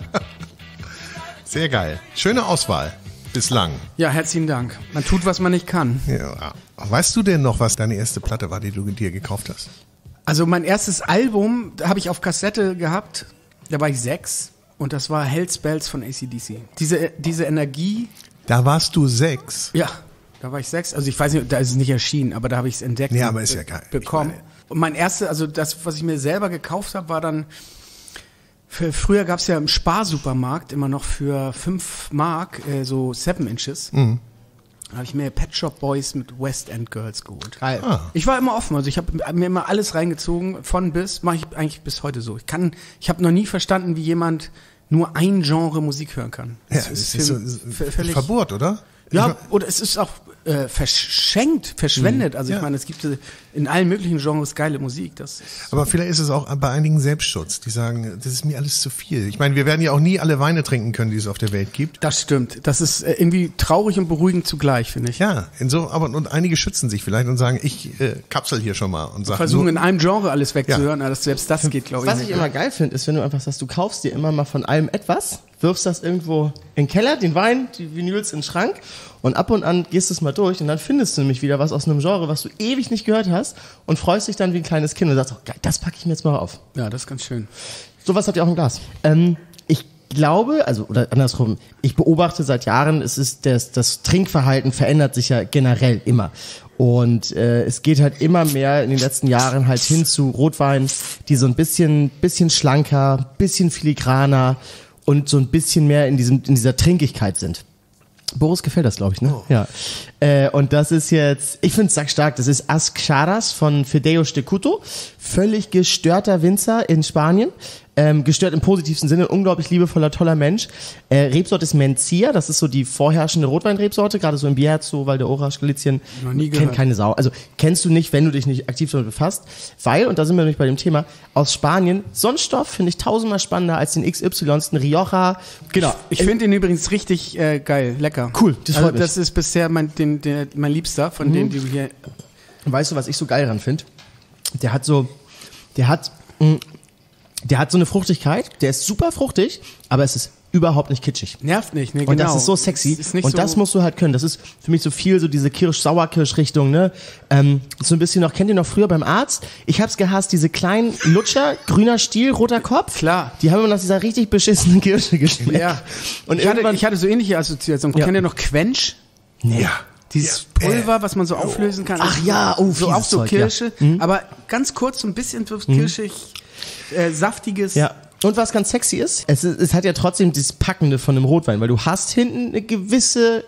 Sehr geil. Schöne Auswahl. Bislang. Ja, herzlichen Dank. Man tut, was man nicht kann. Ja. Weißt du denn noch, was deine erste Platte war, die du dir gekauft hast? Also mein erstes Album habe ich auf Kassette gehabt. Da war ich 6 und das war Hell's Bells von AC/DC. Diese Energie... Da warst du 6? Ja, da war ich 6. Also ich weiß nicht, da ist es nicht erschienen, aber da habe ich es entdeckt. Ja, aber ist ja geil. Bekommen. Und mein erstes, also das, was ich mir selber gekauft habe, war dann, früher gab es ja im Sparsupermarkt immer noch für 5 Mark so 7 Inches. Mhm. Da habe ich mir Pet Shop Boys mit West End Girls geholt. Geil. Ah. Ich war immer offen, also ich habe mir immer alles reingezogen, von bis, mache ich eigentlich bis heute so. Ich habe noch nie verstanden, wie jemand nur ein Genre Musik hören kann. Das ist so völlig Verbot, oder? Ja, oder es ist auch verschwendet. Also ich meine, es gibt in allen möglichen Genres geile Musik. Aber vielleicht ist es auch bei einigen Selbstschutz, die sagen, das ist mir alles zu viel. Ich meine, wir werden ja auch nie alle Weine trinken können, die es auf der Welt gibt. Das stimmt. Das ist irgendwie traurig und beruhigend zugleich, finde ich. Ja, und einige schützen sich vielleicht und sagen, ich kapsel hier schon mal und sagen, versuchen in einem Genre alles wegzuhören, aber selbst das geht, glaube ich, Was ich immer geil finde, ist, wenn du einfach sagst, du kaufst dir immer mal von allem etwas, wirfst das irgendwo in den Keller, den Wein, die Vinyls in den Schrank und ab und an gehst du es mal durch und dann findest du nämlich wieder was aus einem Genre, was du ewig nicht gehört hast und freust dich dann wie ein kleines Kind und sagst, oh, geil, das packe ich mir jetzt mal auf. Ja, das ist ganz schön. Sowas habt ihr auch im Glas. Ich glaube, oder andersrum, ich beobachte seit Jahren, das Trinkverhalten verändert sich ja generell immer. Und es geht halt immer mehr in den letzten Jahren halt hin zu Rotwein, die so ein bisschen schlanker, bisschen filigraner und so ein bisschen mehr in dieser Trinkigkeit sind. Boris gefällt das, glaube ich, ne? Oh. Ja. Und das ist jetzt, ich finde es sackstark, das ist Ascaras von Fideos de Couto. Völlig gestörter Winzer in Spanien. Gestört im positivsten Sinne, unglaublich liebevoller, toller Mensch. Rebsorte ist Mencia, das ist so die vorherrschende Rotweinrebsorte, gerade so im Bierzo, Valdeorras, Galizien. Noch nie Kennt gehört. keine Sau. Also kennst du nicht, wenn du dich nicht aktiv damit befasst. Weil, und da sind wir nämlich bei dem Thema, aus Spanien, Sonnenstoff finde ich tausendmal spannender als den XYs, den Rioja. Genau. Ich finde den übrigens richtig geil, lecker. Cool, das freut mich. Das ist bisher mein Liebster von denen, die du hier... Weißt du, was ich so geil dran finde? Der hat so eine Fruchtigkeit, der ist super fruchtig, aber es ist überhaupt nicht kitschig. Nervt nicht, ne? Und das ist so sexy. Ist nicht und so, das musst du halt können. Das ist für mich so viel so diese Sauerkirsch-Richtung, ne? So ein bisschen noch, kennt ihr noch früher beim Arzt? Ich hab's gehasst, diese kleinen Lutscher, grüner Stiel, roter Kopf. Klar. Die haben immer nach dieser richtig beschissenen Kirsche geschmeckt. Ja. Und Ich hatte so ähnliche Assoziationen. Ja. Kennt ihr noch Quench? Nee. Ja. Dieses Pulver, was man so auflösen kann. Ach ja, oh, so fieses auch so Zeug, Kirsche, ja. Mhm. aber ganz kurz so ein bisschen kirschig, saftiges. Ja. Und was ganz sexy ist, es hat ja trotzdem dieses Packende von einem Rotwein, weil du hast hinten eine gewisse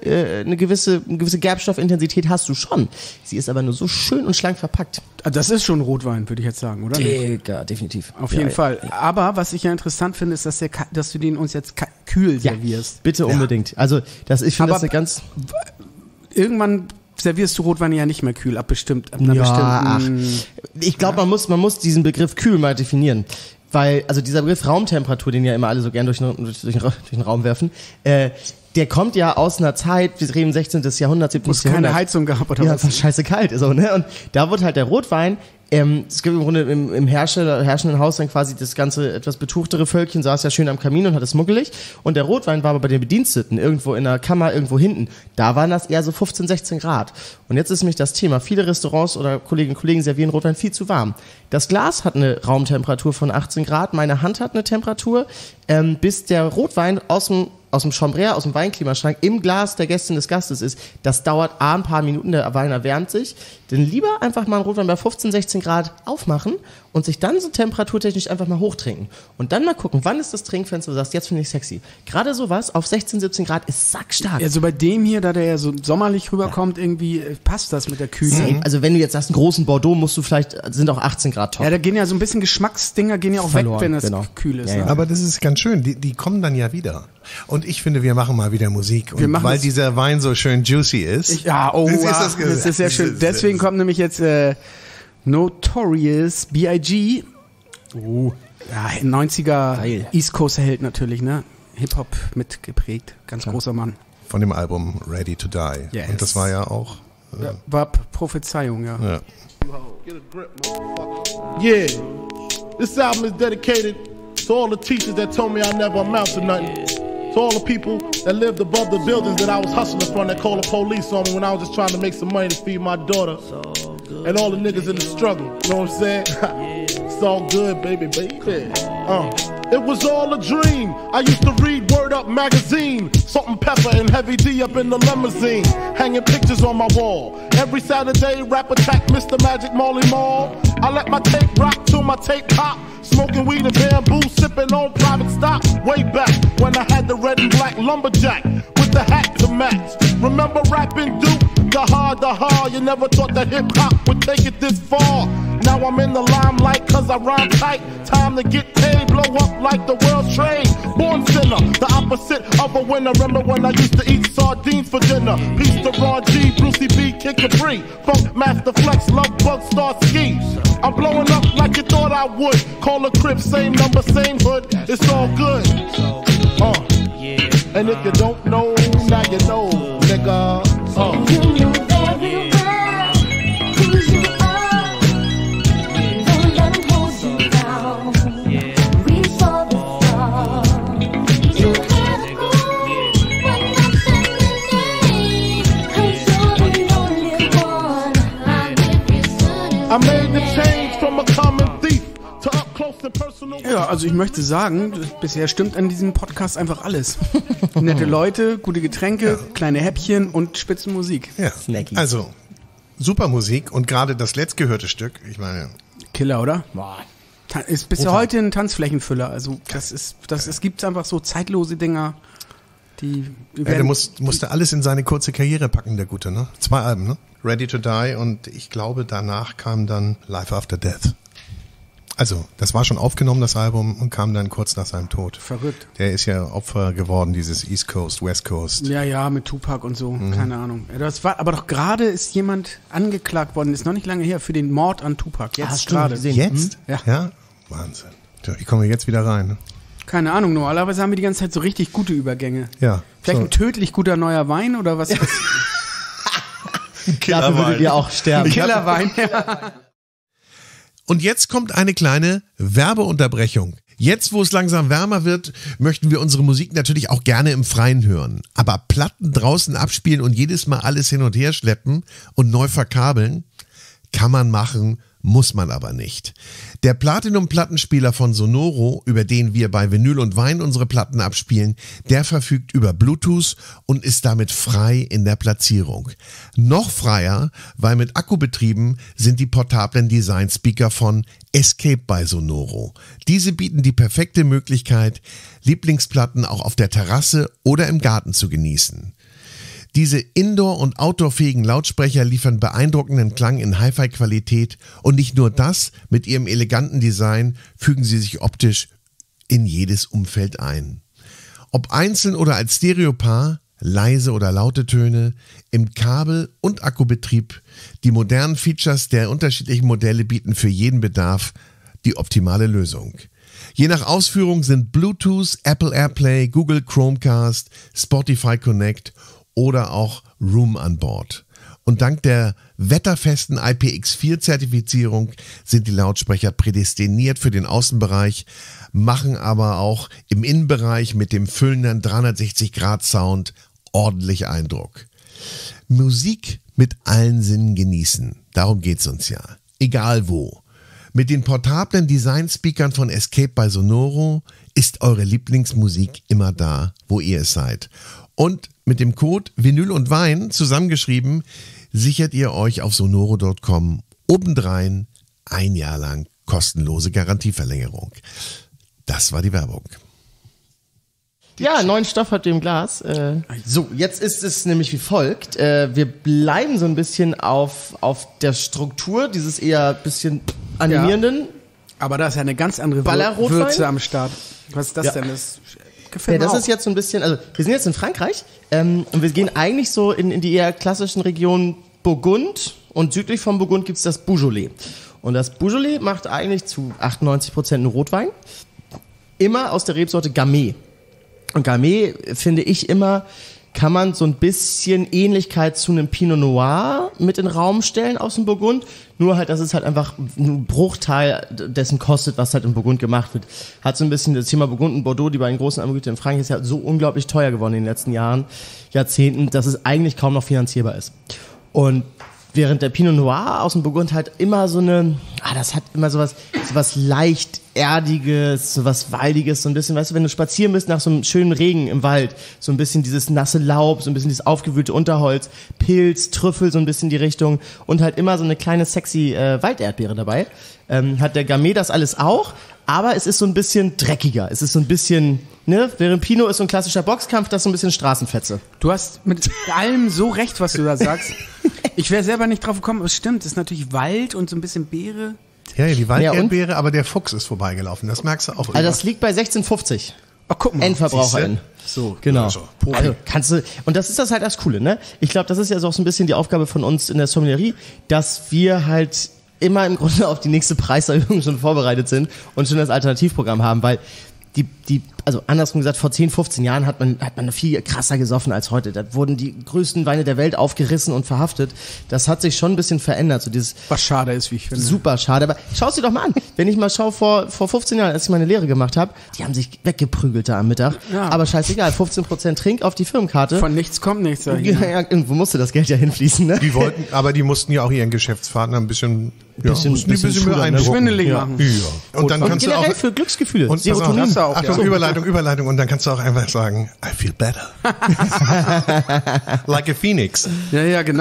Gerbstoffintensität hast du schon. Sie ist aber nur so schön und schlank verpackt. Das ist schon Rotwein, würde ich jetzt sagen, oder? Digga, definitiv. Auf jeden Fall. Aber was ich ja interessant finde, ist, dass du den uns jetzt kühl Ja, servierst. bitte unbedingt. Also, ich finde Aber das eine ganz... Irgendwann servierst du Rotweine ja nicht mehr kühl, ab einer bestimmten... Ich glaube, man muss diesen Begriff kühl mal definieren. Weil, also dieser Begriff Raumtemperatur, den ja immer alle so gern durch den Raum werfen, der kommt ja aus einer Zeit, wir reden 16. Jahrhundert, 17. Wo es keine Jahrhundert. Heizung gab oder Ja, was? was scheiße kalt ist, so, ne? Und da wird halt der Rotwein, es gibt im Grunde im herrschenden Haus dann quasi das ganze etwas betuchtere Völkchen saß ja schön am Kamin und hatte es muckelig. Und der Rotwein war aber bei den Bediensteten irgendwo in der Kammer, irgendwo hinten. Da waren das eher so 15, 16 Grad. Und jetzt ist nämlich das Thema, viele Restaurants oder Kolleginnen und Kollegen servieren Rotwein viel zu warm. Das Glas hat eine Raumtemperatur von 18 Grad, meine Hand hat eine Temperatur, bis der Rotwein aus dem Chambray, aus dem Weinklimaschrank im Glas der Gästin des Gastes ist. Das dauert ein paar Minuten, der Wein erwärmt sich. Denn lieber einfach mal einen Rotwein bei 15, 16 Grad aufmachen und sich dann so temperaturtechnisch einfach mal hochtrinken. Und dann mal gucken, wann ist das Trinkfenster, wo du sagst, jetzt finde ich sexy. Gerade sowas auf 16, 17 Grad ist sackstark. Ja, so bei dem hier, da der ja so sommerlich rüberkommt, irgendwie passt das mit der Kühle. Also wenn du jetzt sagst, einen großen Bordeaux musst du vielleicht, sind auch 18 Grad top. Ja, da gehen ja so ein bisschen Geschmacksdinger gehen ja auch Verloren, weg, wenn es genau. kühl ist. Ja, ja. Ne? Aber das ist ganz schön, die kommen dann ja wieder. Und ich finde, wir machen mal wieder Musik. Und machen weil es. dieser Wein so schön juicy ist. Das ist sehr schön. Deswegen kommt nämlich jetzt Notorious B.I.G. Ja, 90er Geil. East Coast Held natürlich, ne? Hip-Hop mitgeprägt. Ganz großer Mann. Von dem Album Ready to Die. Yes. Und das war ja auch... War Prophezeiung, ja. Ja. Get a grip, motherfucker. Yeah, this album is dedicated to all the teachers that told me I never amount to nothing. To all the people that lived above the buildings that I was hustling from that called the police on me when I was just trying to make some money to feed my daughter. And all the niggas in the struggle, you know what I'm saying? It's all good, baby, baby. It was all a dream. I used to read Word Up magazine. Salt and Pepper and Heavy D up in the limousine. Hanging pictures on my wall. Every Saturday, rap attack Mr. Magic Molly Mall. I let my tape rock till my tape pop. Smoking weed and bamboo, sipping on private stock. Way back when I had the red and black lumberjack with the hat to match. Remember rapping Duke? The hard, you never thought that hip-hop would take it this far. Now I'm in the limelight cause I rhyme tight. Time to get paid, blow up like the world's trade. Born sinner, the opposite of a winner. Remember when I used to eat sardines for dinner? Peace to Ron G, Brucey B, Kid Capri, Funk Master Flex, Love Bug, Star Ski. I'm blowing up like you thought I would. Call a crib, same number, same hood. It's all good. And if you don't know, now you know, nigga. You know very well who you are. Don't let 'em hold you down. Reach for the stars. You have to go when nothing is need. 'Cause you're the only one. I made the change from a common thief to up close and personal. Ja, also ich möchte sagen, bisher stimmt an diesem Podcast einfach alles. Nette Leute, gute Getränke, kleine Häppchen und Spitzenmusik. Ja. Snacky. Also, super Musik und gerade das letztgehörte Stück, ich meine, Killer, oder? Boah. Ist bis heute ein Tanzflächenfüller. Also es gibt einfach so zeitlose Dinger. Die Ja, der werden, musste alles in seine kurze Karriere packen, der Gute, ne? 2 Alben, ne? Ready to Die und ich glaube, danach kam dann Life After Death. Also, das war schon aufgenommen, das Album, und kam dann kurz nach seinem Tod. verrückt. Der ist ja Opfer geworden, dieses East Coast, West Coast. Ja, mit Tupac und so, keine Ahnung. Das war, aber doch gerade ist jemand angeklagt worden, ist noch nicht lange her, für den Mord an Tupac. Jetzt stimmt, gerade. gesehen. Jetzt? Ja. Wahnsinn. Tja, wie kommen wir jetzt wieder rein? Ne? Keine Ahnung, normalerweise haben wir die ganze Zeit so richtig gute Übergänge. Ja. Vielleicht so. ein tödlich guter neuer Wein oder was? Dafür würdet ihr auch sterben. Killerwein, ja. Und jetzt kommt eine kleine Werbeunterbrechung. Jetzt, wo es langsam wärmer wird, möchten wir unsere Musik natürlich auch gerne im Freien hören. Aber Platten draußen abspielen und jedes Mal alles hin und her schleppen und neu verkabeln, kann man machen, muss man aber nicht. Der Platinum-Plattenspieler von Sonoro, über den wir bei Vinyl und Wein unsere Platten abspielen, der verfügt über Bluetooth und ist damit frei in der Platzierung. Noch freier, weil mit Akku betrieben, sind die portablen Design-Speaker von Escape bei Sonoro. Diese bieten die perfekte Möglichkeit, Lieblingsplatten auch auf der Terrasse oder im Garten zu genießen. Diese Indoor- und Outdoor-fähigen Lautsprecher liefern beeindruckenden Klang in Hi-Fi-Qualität und nicht nur das, mit ihrem eleganten Design fügen sie sich optisch in jedes Umfeld ein. Ob einzeln oder als Stereopaar, leise oder laute Töne, im Kabel- und Akkubetrieb, die modernen Features der unterschiedlichen Modelle bieten für jeden Bedarf die optimale Lösung. Je nach Ausführung sind Bluetooth, Apple AirPlay, Google Chromecast, Spotify Connect oder auch Room an Bord. Und dank der wetterfesten IPX4-Zertifizierung sind die Lautsprecher prädestiniert für den Außenbereich, machen aber auch im Innenbereich mit dem füllenden 360-Grad-Sound ordentlich Eindruck. Musik mit allen Sinnen genießen, darum geht's uns ja. Egal wo. Mit den portablen Design-Speakern von Escape bei Sonoro ist eure Lieblingsmusik immer da, wo ihr es seid. Und mit dem Code Vinyl und Wein zusammengeschrieben, sichert ihr euch auf sonoro.com obendrein 1 Jahr lang kostenlose Garantieverlängerung. Das war die Werbung. Ja, neuen Stoff hat im Glas. So, jetzt ist es nämlich wie folgt. Wir bleiben so ein bisschen auf der Struktur dieses eher bisschen animierenden. Aber da ist ja eine ganz andere Ballerrotwein? Würze am Start. Was ist das Ja. denn? Das gefällt Ja, mir das auch. ist jetzt so ein bisschen, also wir sind jetzt in Frankreich und wir gehen eigentlich so in die eher klassischen Regionen Burgund und südlich von Burgund gibt's das Beaujolais. Und das Beaujolais macht eigentlich zu 98% einen Rotwein, immer aus der Rebsorte Gamay. Und Gamay, finde ich immer, kann man so ein bisschen Ähnlichkeit zu einem Pinot Noir mit in den Raum stellen aus dem Burgund. Nur halt, dass es halt einfach ein Bruchteil dessen kostet, was halt in Burgund gemacht wird. Hat so ein bisschen das Thema Burgund und Bordeaux, die beiden großen Anbieter in Frankreich, ist ja so unglaublich teuer geworden in den letzten Jahren, Jahrzehnten, dass es eigentlich kaum noch finanzierbar ist. Und während der Pinot Noir aus dem Burgund halt immer so eine, das hat immer sowas leicht Erdiges, sowas Waldiges, so ein bisschen, weißt du, wenn du spazieren bist nach so einem schönen Regen im Wald, so ein bisschen dieses nasse Laub, so ein bisschen dieses aufgewühlte Unterholz, Pilz, Trüffel, so ein bisschen die Richtung und halt immer so eine kleine sexy Walderdbeere dabei. Hat der Gamay das alles auch, aber es ist so ein bisschen dreckiger, es ist so ein bisschen, ne, während Pinot ist so ein klassischer Boxkampf, das ist so ein bisschen Straßenfetze. Du hast mit allem so recht, was du da sagst. Ich wäre selber nicht drauf gekommen, aber es stimmt, es ist natürlich Wald und so ein bisschen Beere. Ja, die Walderdbeere, aber der Fuchs ist vorbeigelaufen. Das merkst du auch. Also das liegt bei 16,50. Ach, guck mal. Endverbraucherin. So. Genau. Also, Also kannst du, und das ist das halt das Coole, ne? Ich glaube, das ist ja so auch so ein bisschen die Aufgabe von uns in der Sommelierie, dass wir halt immer im Grunde auf die nächste Preiserhöhung schon vorbereitet sind und schon das Alternativprogramm haben, weil also andersrum gesagt, vor 10, 15 Jahren hat man viel krasser gesoffen als heute. Da wurden die größten Weine der Welt aufgerissen und verhaftet. Das hat sich schon ein bisschen verändert. So dieses Was schade ist, wie ich finde. super schade. Aber schau's dir doch mal an. Wenn ich mal schaue, vor 15 Jahren, als ich meine Lehre gemacht habe, die haben sich weggeprügelt da am Mittag. Ja. Aber scheißegal, 15% Trink auf die Firmenkarte. Von nichts kommt nichts. sag ich mal. Ja, irgendwo musste das Geld ja hinfließen, ne? Die mussten ja auch ihren Geschäftspartner ein bisschen Bisschen schudern, ne? beeindrucken. Schwindelig machen. Ja. Und dann Und kannst du generell auch für Glücksgefühle. und pass auf, Serotonin. Das auch, Achtung, ja. Überleitung und dann kannst du auch einfach sagen, I feel better. Like a phoenix. Ja, genau.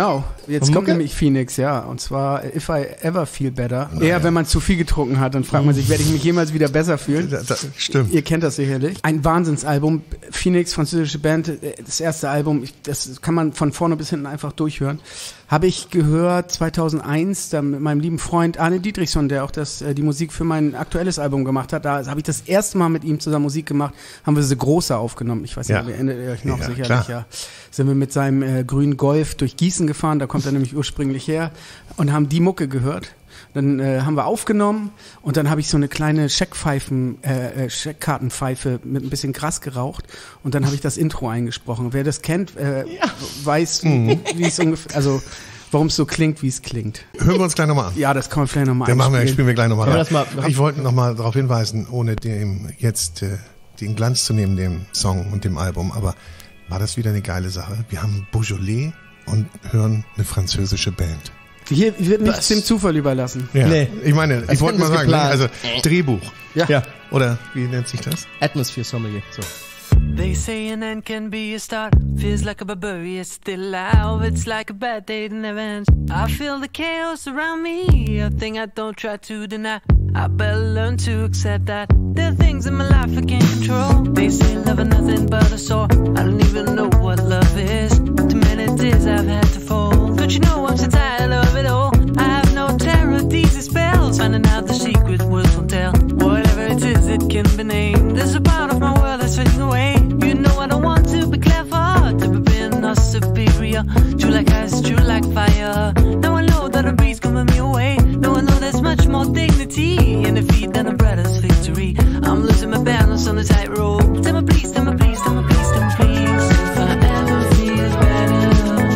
Jetzt kommt nämlich Phoenix, ja. Und zwar If I Ever Feel Better. Eher, wenn man zu viel getrunken hat, dann fragt man sich, werde ich mich jemals wieder besser fühlen? Stimmt. Ihr kennt das sicherlich. Ein Wahnsinnsalbum. Phoenix, französische Band, das erste Album. Das kann man von vorne bis hinten einfach durchhören. Habe ich gehört 2001 da mit meinem lieben Freund Arne Dietrichson, der auch die Musik für mein aktuelles Album gemacht hat. Da habe ich das erste Mal mit ihm zusammen Musik gemacht, haben wir The Große aufgenommen. Ich weiß nicht, ihr erinnert euch noch, sicherlich, klar. ja. Sind wir mit seinem grünen Golf durch Gießen gefahren, da kommt er nämlich ursprünglich her, und haben die Mucke gehört. Dann haben wir aufgenommen und dann habe ich so eine kleine Scheckkartenpfeife mit ein bisschen Gras geraucht und dann habe ich das Intro eingesprochen. Wer das kennt, weiß, wie es ungefähr, also warum es so klingt, wie es klingt. Hören wir uns gleich nochmal an. Ja, das kann man vielleicht nochmal Spielen wir gleich nochmal Können rein. wir das mal- Ich wollte nochmal darauf hinweisen, ohne dem jetzt den Glanz zu nehmen, dem Song und dem Album, aber war das wieder eine geile Sache. Wir haben Beaujolais und hören eine französische Band. Hier wird nichts dem Zufall überlassen. Ja. Nee. Ich meine, ich wollte mal hätten wir sagen, ne, geplant. also Drehbuch. Ja. Oder wie nennt sich das? Atmosphere Sommelier. So. They say an end can be a start. Feels like a barbarian still alive. It's like a bad day that never ends. I feel the chaos around me, a thing I don't try to deny. I better learn to accept that there are things in my life I can't control. They say love is nothing but a sore. I don't even know what love is. Too many tears I've had to fall. Don't you know I'm so tired of it all? I have no terror, these are spells. Finding out the secret words won't tell. Whatever it is, it can be named. There's a part of my world that's fading away. You know I don't want to be clever, to be being or superior. True like ice, true like fire. Now I know that a breeze can burn me away. Now I know there's much more dignity in defeat than a brother's victory. I'm losing my balance on the tightrope. Tell me please, tell me please, tell me please, tell me please. If I ever feel better,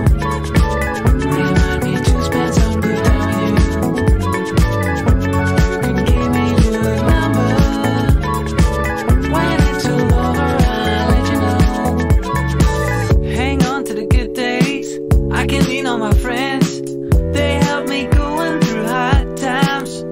remind me to spend some good time with you. You can give me your number. When it's all over, I'll let you know. Hang on to the good days. I can lean on my friends. They help me going through hard times.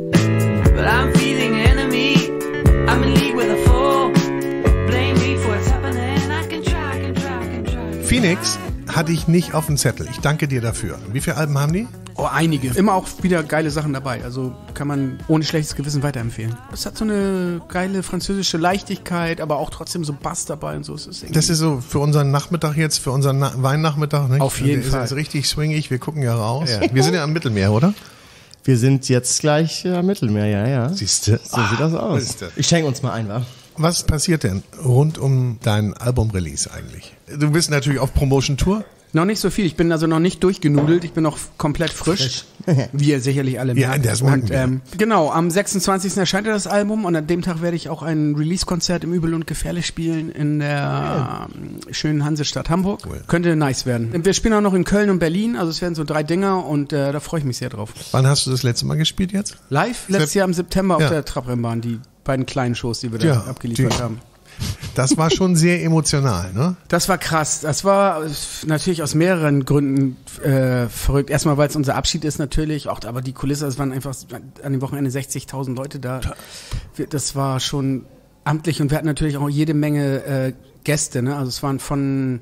But I'm feeling enemy. I'm in league with a foe. Blame me for what's happening. I can try, I can try, I can try. Phoenix hatte ich nicht auf dem Zettel. Ich danke dir dafür. Wie viele Alben haben die? Oh, einige. Immer auch wieder geile Sachen dabei. Also kann man ohne schlechtes Gewissen weiterempfehlen. Es hat so eine geile französische Leichtigkeit, aber auch trotzdem so Bass dabei und so. Es ist Das ist so für unseren Nachmittag jetzt, für unseren Weinnachmittag. Ne? Auf jeden Der Fall. Ist jetzt richtig swingig. Wir gucken ja raus. Wir sind ja am Mittelmeer, oder? Wir sind jetzt gleich am Mittelmeer, ja. Siehst du? So sieht das aus. Siehste. Ich schenke uns mal ein, wa? Was passiert denn rund um dein Album-Release eigentlich? Du bist natürlich auf Promotion-Tour. noch nicht so viel. Ich bin also noch nicht durchgenudelt. Ich bin noch komplett frisch. Wie ihr sicherlich alle Ja, merkt. das merken wir. Genau, am 26. erscheint ja das Album und an dem Tag werde ich auch ein Release-Konzert im Übel und Gefährlich spielen in der schönen Hansestadt Hamburg. Cool. Könnte nice werden. Wir spielen auch noch in Köln und Berlin, also es werden so 3 Dinger und da freue ich mich sehr drauf. Wann hast du das letzte Mal gespielt jetzt? Live letztes Jahr im September Ja. auf der Trabrennbahn, die beiden kleinen Shows, die wir da Ja, abgeliefert die- haben. Das war schon sehr emotional, ne? Das war krass. Das war natürlich aus mehreren Gründen verrückt. Erstmal, weil es unser Abschied ist natürlich, auch, aber die Kulisse, es waren einfach an dem Wochenende 60.000 Leute da. Das war schon amtlich und wir hatten natürlich auch jede Menge Gäste. Ne? Also es waren von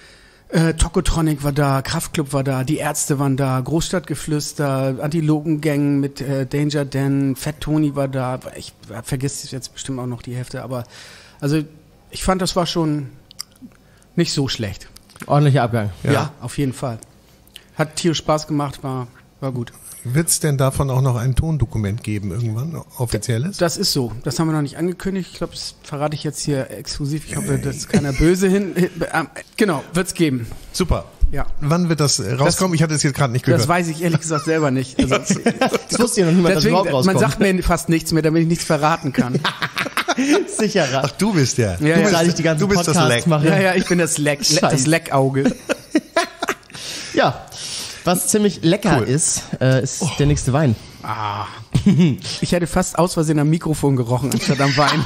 Tokotronic war da, Kraftklub war da, die Ärzte waren da, Großstadtgeflüster, Antilopen-Gang mit Danger Dan, Fat Tony war da. Ich vergesse jetzt bestimmt auch noch die Hälfte, aber also ich fand, das war schon nicht so schlecht. Ordentlicher Abgang. Ja, auf jeden Fall. Hat tierisch Spaß gemacht, war gut. Wird es denn davon auch noch ein Tondokument geben irgendwann, offizielles? Das ist so. Das haben wir noch nicht angekündigt. Ich glaube, das verrate ich jetzt hier exklusiv. Ich hoffe, dass ist keiner böse genau, wird's geben. Super. Ja. Wann wird das rauskommen? Ich hatte es jetzt gerade nicht gehört. Das weiß ich ehrlich gesagt selber nicht. Also, Das wusste ja noch niemand, dass deswegen, überhaupt rauskommt. man sagt mir fast nichts mehr, damit ich nichts verraten kann. Sicherer. Ach, du bist der. Ja, ja. Seit ich die ganzen du bist das Podcasts Leck. mache. Ja, ich bin das Scheiße. Leckauge. Ja, was ziemlich lecker ist der nächste Wein. Ich hätte fast aus Versehen am Mikrofon gerochen, anstatt am Wein.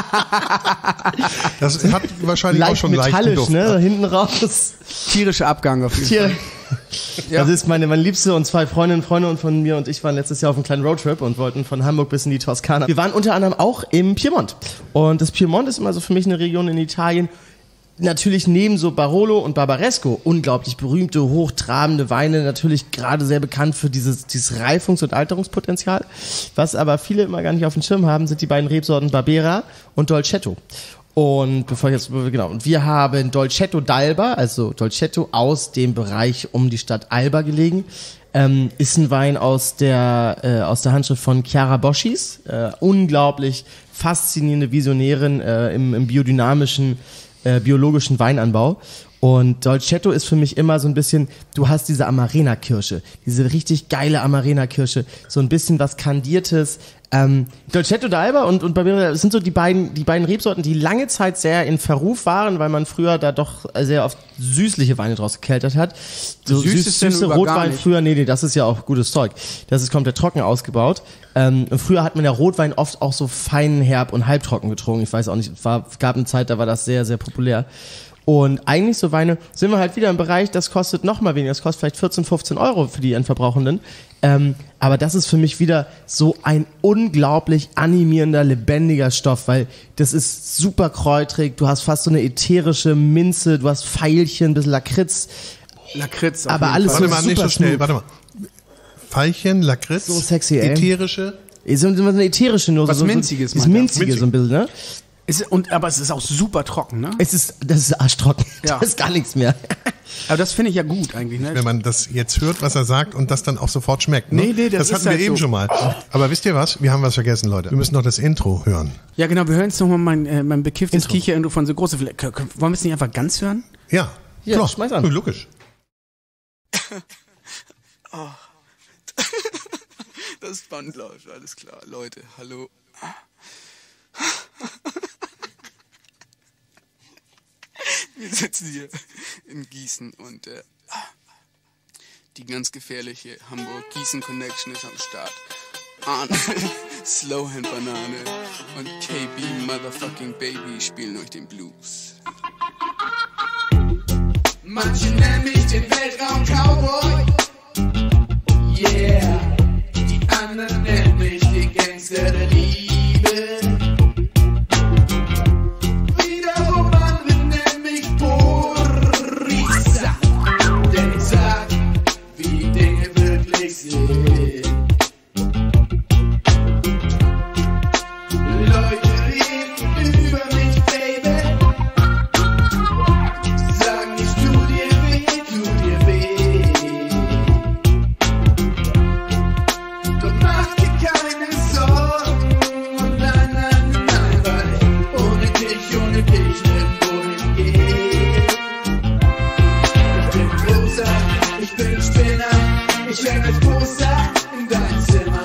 Das hat wahrscheinlich auch Leicht schon leichten metallisch, Duft. ne? Hinten raus. Tierischer Abgang auf jeden Hier. Fall. Das ist meine Liebste und 2 Freunde von mir und ich waren letztes Jahr auf einem kleinen Roadtrip und wollten von Hamburg bis in die Toskana. Wir waren unter anderem auch im Piemont. Und das Piemont ist immer so für mich eine Region in Italien, natürlich neben so Barolo und Barbaresco unglaublich berühmte, hochtrabende Weine, natürlich gerade sehr bekannt für dieses Reifungs- und Alterungspotenzial. Was aber viele immer gar nicht auf dem Schirm haben, sind die beiden Rebsorten Barbera und Dolcetto. Und und wir haben Dolcetto d'Alba, also Dolcetto aus dem Bereich um die Stadt Alba gelegen. Ist ein Wein aus der Handschrift von Chiara Boschis, unglaublich faszinierende Visionärin im biodynamischen, biologischen Weinanbau. Und Dolcetto ist für mich immer so ein bisschen, du hast diese Amarena-Kirsche, diese richtig geile Amarena-Kirsche, so ein bisschen was Kandiertes. Dolcetto d'Alba und Barbera sind so die beiden Rebsorten, die lange Zeit sehr in Verruf waren, weil man früher da doch sehr oft süßliche Weine draus gekeltert hat. So süße Rotwein früher, nee, das ist ja auch gutes Zeug. Das ist komplett trocken ausgebaut. Und früher hat man ja Rotwein oft auch so fein, herb und halbtrocken getrunken. Ich weiß auch nicht, gab eine Zeit, da war das sehr, sehr populär. Und eigentlich so Weine sind wir halt wieder im Bereich, das kostet noch mal weniger, das kostet vielleicht 14, 15 Euro für die Endverbrauchenden. Aber das ist für mich wieder so ein unglaublich animierender, lebendiger Stoff, weil das ist super kräutrig, du hast fast so eine ätherische Minze, du hast Veilchen, ein bisschen Lakritz. Lakritz. Aber alles Warte so mal, super nicht so schnell, smooth. warte mal. Veilchen, Lakritz, So sexy, ey. ätherische. So eine ätherische Note. Was Minziges, Das meint er. Minzige so ein bisschen, ne? Aber es ist auch super trocken, ne? Das ist arschtrocken. Ja. Das ist gar nichts mehr. Aber das finde ich ja gut eigentlich, ne? Wenn man das jetzt hört, was er sagt und das dann auch sofort schmeckt. Ne? Nee, das das ist hatten wir halt eben so. schon mal. Aber wisst ihr was? Wir haben was vergessen, Leute. Wir müssen noch das Intro hören. Ja, genau, wir hören jetzt nochmal mein bekifftes Kicher-Intro von so große. Wollen wir es nicht einfach ganz hören? Ja, Ja, klar. schmeiß an. Logisch. Das Band läuft, alles klar. Leute, hallo. Wir sitzen hier in Gießen und die ganz gefährliche Hamburg-Gießen-Connection ist am Start. Arne, Slowhand Banane und KB Motherfucking Baby spielen euch den Blues. Manche nennen mich den Weltraum-Cowboy. Yeah. Die anderen nennen mich den Gangster der Liebe. Wiederum andere nennen mich Borisa. Denn ich sag, wie die Dinge wirklich sind. Leute reden über mich, Baby. Sagen, ich tu dir weh. Doch mach dir keine Sorgen. Nein, weil ohne dich nirgendwo hingehen. Ich bin großer, ich bin Spinner, ich häng als Poster in dein Zimmer.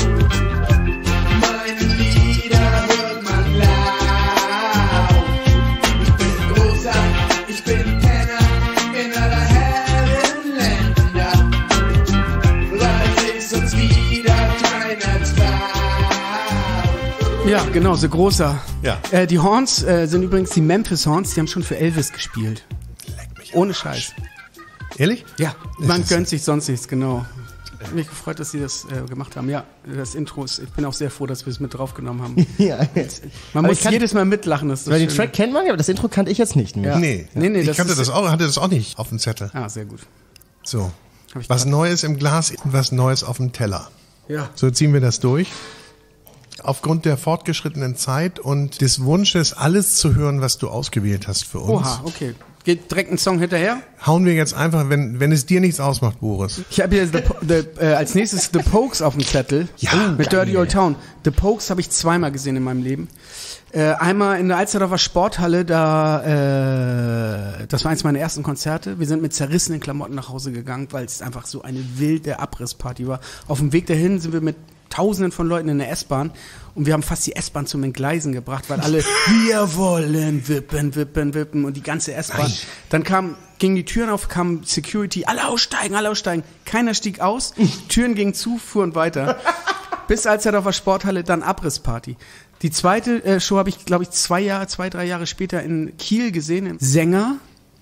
Meine Lieder hört man laut. Ich bin großer, ich bin Penner in aller Herren Länder. Weil ich sonst wieder keiner traut. Ja, genau, so großer. Ja. Die Horns sind übrigens die Memphis Horns, die haben schon für Elvis gespielt. Ohne Scheiß. Ehrlich? Ja, man gönnt sich sonst nichts, genau. Mich gefreut, dass sie das gemacht haben. Ja, das Intro ist, ich bin auch sehr froh, dass wir es mit draufgenommen haben. Ja. Man Aber muss ich kann- jedes Mal mitlachen. Das ist Weil den schön. Track kennt man ja, aber das Intro kannte ich jetzt nicht. Ja. Nee. Nee, ich das kannte ist- das auch, hatte das auch nicht auf dem Zettel. Ah, sehr gut. So. Hab ich Was grad- Neues im Glas, was Neues auf dem Teller. Ja. So ziehen wir das durch. Aufgrund der fortgeschrittenen Zeit und des Wunsches, alles zu hören, was du ausgewählt hast für uns, Oha, okay. Geht direkt ein Song hinterher. hauen wir jetzt einfach, wenn es dir nichts ausmacht, Boris. Ich habe hier als nächstes The Pokes auf dem Zettel. Ja, mit geil. Dirty Old Town. The Pokes habe ich zweimal gesehen in meinem Leben. Einmal in der Alsterdorfer Sporthalle, das war eins meiner ersten Konzerte. Wir sind mit zerrissenen Klamotten nach Hause gegangen, weil es einfach so eine wilde Abrissparty war. Auf dem Weg dahin sind wir mit Tausenden von Leuten in der S-Bahn und wir haben fast die S-Bahn zum Entgleisen gebracht, weil alle, wir wollen wippen, wippen, wippen und die ganze S-Bahn. Dann gingen die Türen auf, kam Security, alle aussteigen. Keiner stieg aus, Türen gingen zu, fuhren weiter. Bis Alsterdorfer Sporthalle, dann Abrissparty. Die zweite Show habe ich, glaube ich, 3 Jahre später in Kiel gesehen. Sänger,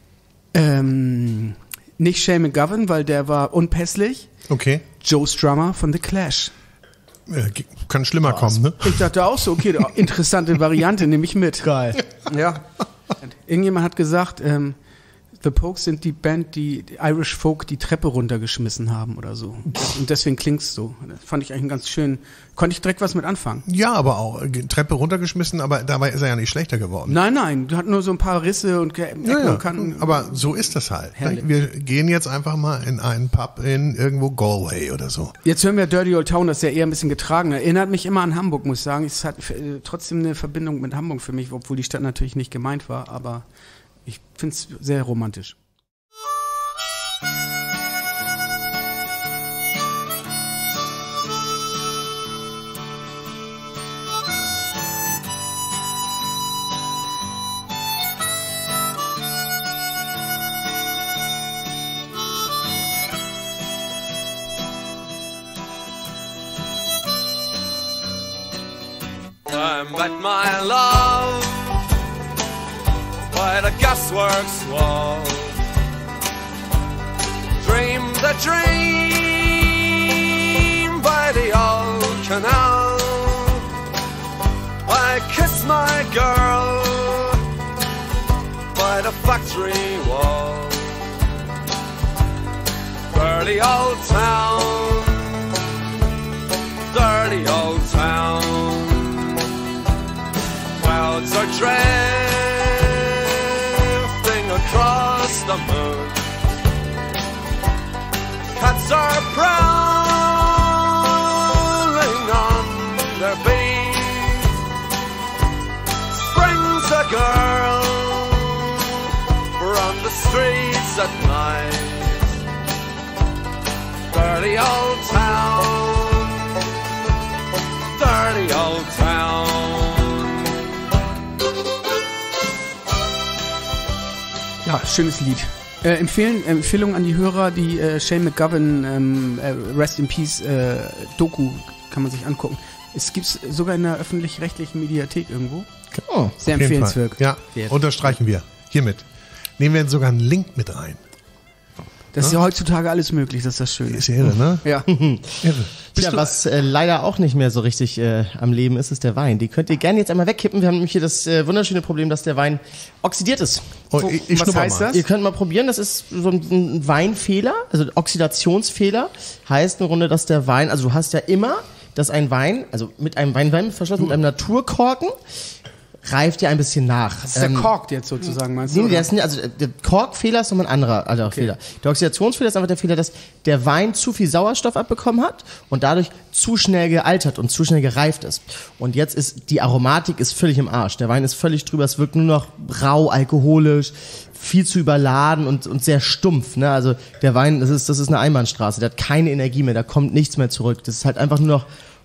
nicht Shane McGovern, weil der war unpässlich. Okay. Joe Strummer von The Clash. Kann schlimmer kommen, ne? Ich dachte auch so, okay, interessante Variante, nehme ich mit. Geil. Ja. Irgendjemand hat gesagt, The Pogues sind die Band, die Irish Folk die Treppe runtergeschmissen haben oder so. Und deswegen klingt's so. Das fand ich eigentlich ganz schön. Konnte ich direkt was mit anfangen. Ja, aber auch Treppe runtergeschmissen, aber dabei ist er ja nicht schlechter geworden. Nein, du hat nur so ein paar Risse und Ecken und Kanten. Aber so ist das halt. Herrlich. Wir gehen jetzt einfach mal in einen Pub in irgendwo Galway oder so. Jetzt hören wir Dirty Old Town, das ist ja eher ein bisschen getragen. Erinnert mich immer an Hamburg, muss ich sagen. Es hat trotzdem eine Verbindung mit Hamburg für mich, obwohl die Stadt natürlich nicht gemeint war, aber ich finde es sehr romantisch. I met my love by the gasworks wall. Dreamed the dream by the old canal. I kissed my girl by the factory wall. Dirty old town, dirty old town. Clouds are drifting across the moon. Cats are prowling on their beat. Springs a girl from the streets at night. Dirty old town, dirty old town. Ja, schönes Lied. Empfehlung an die Hörer, die Shane McGovern Rest in Peace Doku kann man sich angucken. Es gibt's sogar in der öffentlich-rechtlichen Mediathek irgendwo. Oh, Sehr Auf jeden empfehlenswert. Fall. Ja, unterstreichen wir. Hiermit. Nehmen wir sogar einen Link mit rein. Das ist ja heutzutage alles möglich, das ist das Schöne. Ist ja irre, ne? Ja. Irre. Ja, was leider auch nicht mehr so richtig am Leben ist, ist der Wein. Die könnt ihr gerne jetzt einmal wegkippen. Wir haben nämlich hier das wunderschöne Problem, dass der Wein oxidiert ist. Oh, ich Was schnupper heißt mal. das? Ihr könnt mal probieren, das ist so ein Weinfehler, also Oxidationsfehler. Heißt im Grunde, dass der Wein, also du hast ja immer, dass ein Wein, also mit einem Wein verschlossen, mit einem Naturkorken, reift ja ein bisschen nach. Das ist der Kork jetzt sozusagen, meinst du? Nee, oder? der ist nicht, also der Korkfehler ist nochmal ein anderer Fehler. Der Oxidationsfehler ist einfach der Fehler, dass der Wein zu viel Sauerstoff abbekommen hat und dadurch zu schnell gealtert und zu schnell gereift ist. Und jetzt ist die Aromatik ist völlig im Arsch. Der Wein ist völlig drüber, es wirkt nur noch rau, alkoholisch, viel zu überladen und sehr stumpf. Ne? Also der Wein, das ist eine Einbahnstraße, der hat keine Energie mehr, da kommt nichts mehr zurück. Das ist halt einfach nur noch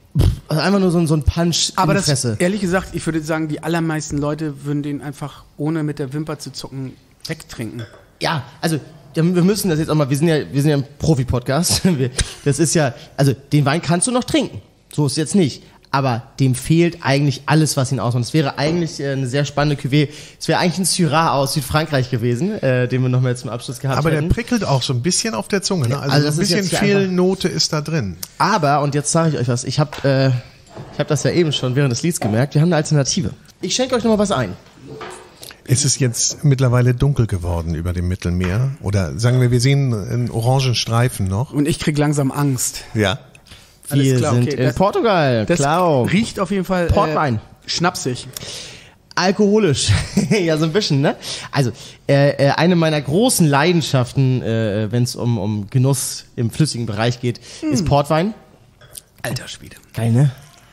so ein Punch Aber in die das, Fresse. ehrlich gesagt, ich würde sagen, die allermeisten Leute würden den einfach, ohne mit der Wimper zu zucken, wegtrinken. Ja, also wir müssen das jetzt auch mal, wir sind ja ein Profi-Podcast. Das ist ja, also den Wein kannst du noch trinken. So ist es jetzt nicht. Aber dem fehlt eigentlich alles, was ihn ausmacht. Es wäre eigentlich eine sehr spannende Cuvée. Es wäre eigentlich ein Syrah aus Südfrankreich gewesen, den wir nochmal zum Abschluss gehabt Aber der hätten. prickelt auch so ein bisschen auf der Zunge. Ne? Also, das so ein ist bisschen jetzt hier Fehlnote ist da drin. Aber, und jetzt sage ich euch was, ich hab das ja eben schon während des Lieds gemerkt, wir haben eine Alternative. Ich schenke euch nochmal was ein. Ist es jetzt mittlerweile dunkel geworden über dem Mittelmeer? Oder sagen wir sehen einen orangen Streifen noch? Und ich krieg langsam Angst. Ja. Alles Wir klar, sind okay, in das- Portugal, Das klar. riecht auf jeden Fall Portwein. schnapsig. Alkoholisch. Ja, so ein bisschen, ne? Also, eine meiner großen Leidenschaften, wenn es um Genuss im flüssigen Bereich geht, ist Portwein. Alter Schwede. Geil, ne?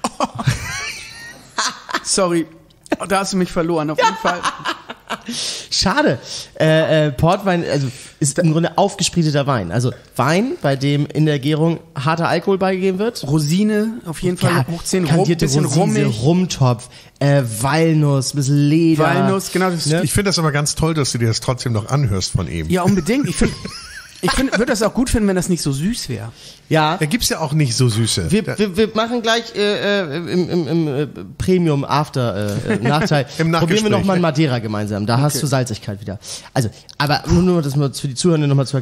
Sorry, da hast du mich verloren, auf jeden Fall. Schade. Portwein, also ist im Grunde aufgesprieteter Wein. Also Wein, bei dem in der Gärung harter Alkohol beigegeben wird. Rosine, auf jeden Fall hoch 10 rum, kandierte bisschen Rosine, rummig. Rumtopf, Walnuss, bisschen Leder. Walnuss, genau, das Ne? Ich finde das aber ganz toll, dass du dir das trotzdem noch anhörst von ihm. Ja, unbedingt. Ich würde das auch gut finden, wenn das nicht so süß wäre. Ja. Da gibt's ja auch nicht so süße. Wir machen gleich im Premium After Nachteil. Im Nachgespräch. Probieren wir noch mal einen Madeira gemeinsam. Da hast du Salzigkeit wieder. Also, aber nur das mal für die Zuhörenden noch mal zu erkennen.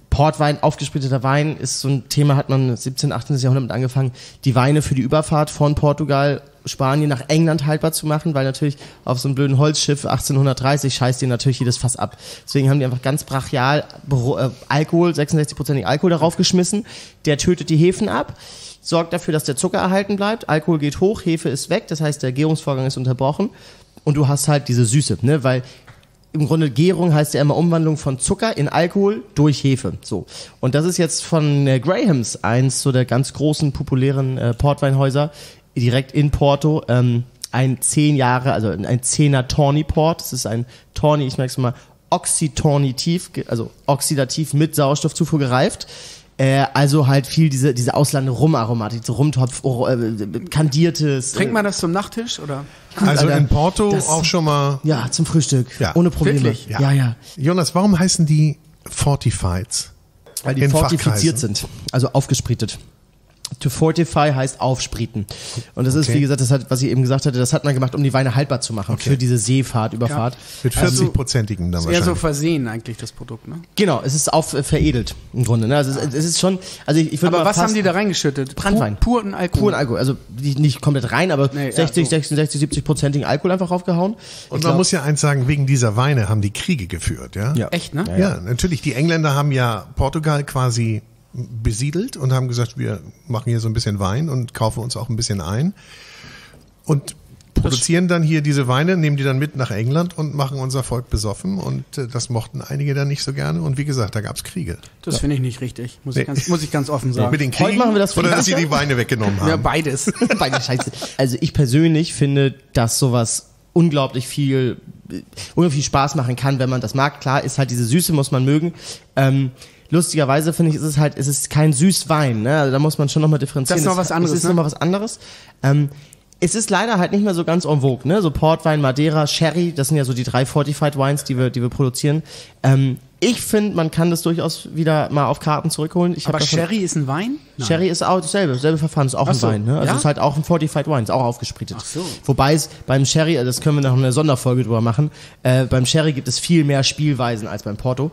Portwein, aufgespritteter Wein ist so ein Thema, hat man 17., 18. Jahrhundert mit angefangen, die Weine für die Überfahrt von Portugal, Spanien nach England haltbar zu machen, weil natürlich auf so einem blöden Holzschiff 1830 scheißt dir natürlich jedes Fass ab. Deswegen haben die einfach ganz brachial Alkohol, 66% Alkohol darauf geschmissen. Der tötet die Hefen ab, sorgt dafür, dass der Zucker erhalten bleibt. Alkohol geht hoch, Hefe ist weg, das heißt, der Gärungsvorgang ist unterbrochen und du hast halt diese Süße, ne, weil im Grunde Gärung heißt ja immer Umwandlung von Zucker in Alkohol durch Hefe. So. Und das ist jetzt von Grahams, eins so der ganz großen, populären Portweinhäuser, direkt in Porto, ein 10 Jahre, also ein 10er Tawny Port. Das ist ein Tawny, ich merke es mal, oxytornitiv, also oxidativ mit Sauerstoffzufuhr gereift. Also halt viel diese ausladende Rumaromatik, so Rumtopf, kandiertes. Trinkt man das zum Nachtisch oder? Also Alter, in Porto das- auch schon mal. Ja, zum Frühstück. Ja. Ohne Probleme. Wirklich? Ja. Jonas, warum heißen die Fortifieds? Weil die In fortifiziert Fachkreisen. sind, also aufgesprittet. To fortify heißt aufspriten. Und das ist, wie gesagt, das hat, was ich eben gesagt hatte, das hat man gemacht, um die Weine haltbar zu machen für diese Seefahrt, Überfahrt. Mit 40-prozentigen dann Ist eher so wahrscheinlich. versehen eigentlich das Produkt, ne? Genau, es ist veredelt im Grunde. Ne? Also es ist schon, also ich würde Aber mal was haben die da reingeschüttet? Brandwein. Puren Alkohol. Puren Alkohol, also nicht komplett rein, aber Nee, 60, ja, so. 66, 70-prozentigen Alkohol einfach raufgehauen. Und man muss ja eins sagen, wegen dieser Weine haben die Kriege geführt, ja? Ja. Echt, ne? Ja, natürlich. Die Engländer haben ja Portugal quasi besiedelt und haben gesagt, wir machen hier so ein bisschen Wein und kaufen uns auch ein bisschen ein und produzieren dann hier diese Weine, nehmen die dann mit nach England und machen unser Volk besoffen und das mochten einige dann nicht so gerne und wie gesagt, da gab's Kriege. Das finde ich nicht richtig, muss ich ganz offen sagen. Mit den Kriegen Heute machen wir das oder dass sie friedlicher. die Weine weggenommen haben. Ja, beides. Beide Scheiße. Also ich persönlich finde, dass sowas unglaublich viel Spaß machen kann, wenn man das mag. Klar, ist halt diese Süße, muss man mögen. Lustigerweise finde ich, es ist kein Süßwein, ne? Also da muss man schon nochmal differenzieren. Das ist noch was anderes, Es ist ne? nochmal was anderes. Es ist leider halt nicht mehr so ganz en vogue, ne? So Portwein, Madeira, Sherry, das sind ja so die 3 Fortified Wines, die wir produzieren. Ich finde, man kann das durchaus wieder mal auf Karten zurückholen. Ich hab Aber davon- Sherry ist ein Wein? Nein. Sherry ist auch dasselbe Verfahren, ist auch Ach so, ein Wein, ne? Also ja? ist halt auch ein Fortified Wine, ist auch aufgesprittet. Ach so. Wobei es beim Sherry, das können wir noch eine Sonderfolge drüber machen, beim Sherry gibt es viel mehr Spielweisen als beim Port.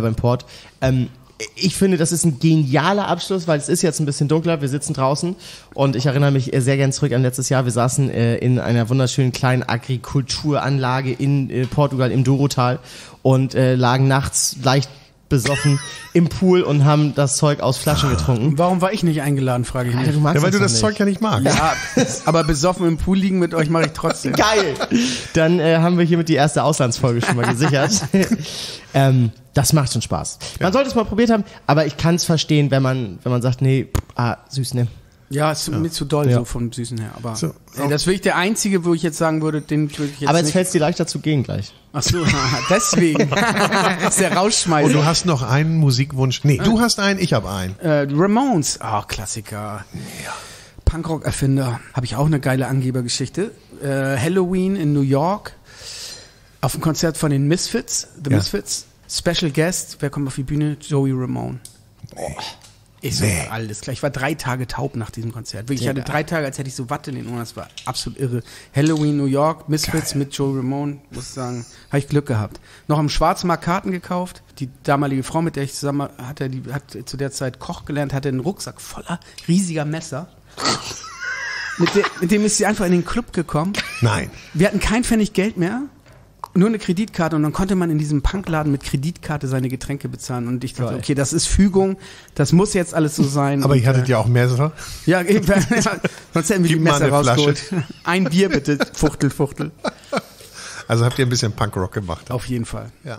Ich finde, das ist ein genialer Abschluss, weil es ist jetzt ein bisschen dunkler, wir sitzen draußen und ich erinnere mich sehr gern zurück an letztes Jahr. Wir saßen in einer wunderschönen kleinen Agrikulturanlage in Portugal im Douro-Tal und lagen nachts leicht besoffen im Pool und haben das Zeug aus Flaschen getrunken. Warum war ich nicht eingeladen, frage ich mich. Alter, du magst Ja, weil du doch das nicht. Zeug ja nicht magst. Ja, aber besoffen im Pool liegen mit euch mache ich trotzdem. Geil! Dann haben wir hiermit die erste Auslandsfolge schon mal gesichert. Das macht schon Spaß. Man sollte es mal probiert haben, aber ich kann es verstehen, wenn man sagt, nee, süß, ne? Ja, ist mir zu doll Ja. so vom Süßen her. Aber So, das ist wirklich der einzige, wo ich jetzt sagen würde, den würde ich jetzt Aber jetzt nicht. fällt es dir leichter zu gehen gleich. Ach so, deswegen. Das ist der Rausschmeißer. Und du hast noch einen Musikwunsch. Nee, du hast einen, ich habe einen. Ramones, Klassiker. Punkrock-Erfinder. Habe ich auch eine geile Angebergeschichte. Halloween in New York. Auf dem Konzert von den Misfits. The Ja. Misfits. Special Guest. Wer kommt auf die Bühne? Joey Ramone. Ich so, alles klar. Ich war 3 Tage taub nach diesem Konzert. Wirklich, ich hatte 3 Tage, als hätte ich so Watte in den Ohren. Das war absolut irre. Halloween, New York, Misfits mit Joey Ramone. Muss ich sagen, habe ich Glück gehabt. Noch am Schwarzmarkt Karten gekauft. Die damalige Frau, mit der ich zusammen hatte, die hat zu der Zeit Koch gelernt, hatte einen Rucksack voller riesiger Messer. Mit dem ist sie einfach in den Club gekommen. Nein. Wir hatten kein Pfennig Geld mehr. Nur eine Kreditkarte und dann konnte man in diesem Punkladen mit Kreditkarte seine Getränke bezahlen und ich dachte, okay, das ist Fügung, das muss jetzt alles so sein. Aber und, ihr hattet ja auch Messer. ja, eben, sonst hätten wir die Gib mal Messer eine rausgeholt. Flasche. Ein Bier bitte, Fuchtel, Fuchtel. Also habt ihr ein bisschen Punkrock gemacht. Auf jeden Fall. Ja.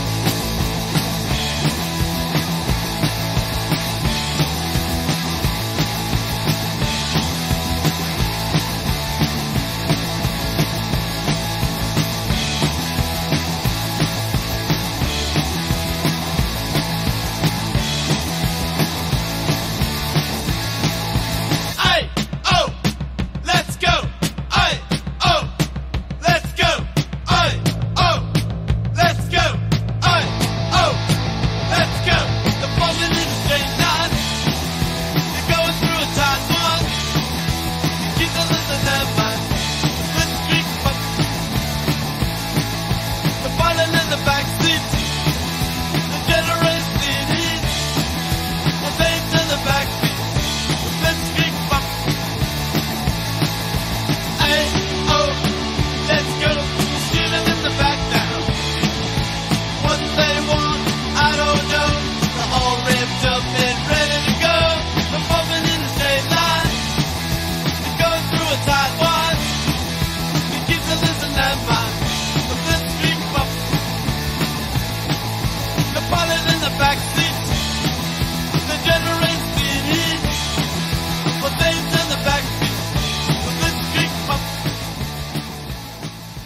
Aye, oh, let's go. Aye, oh, let's go. Aye, oh, let's go.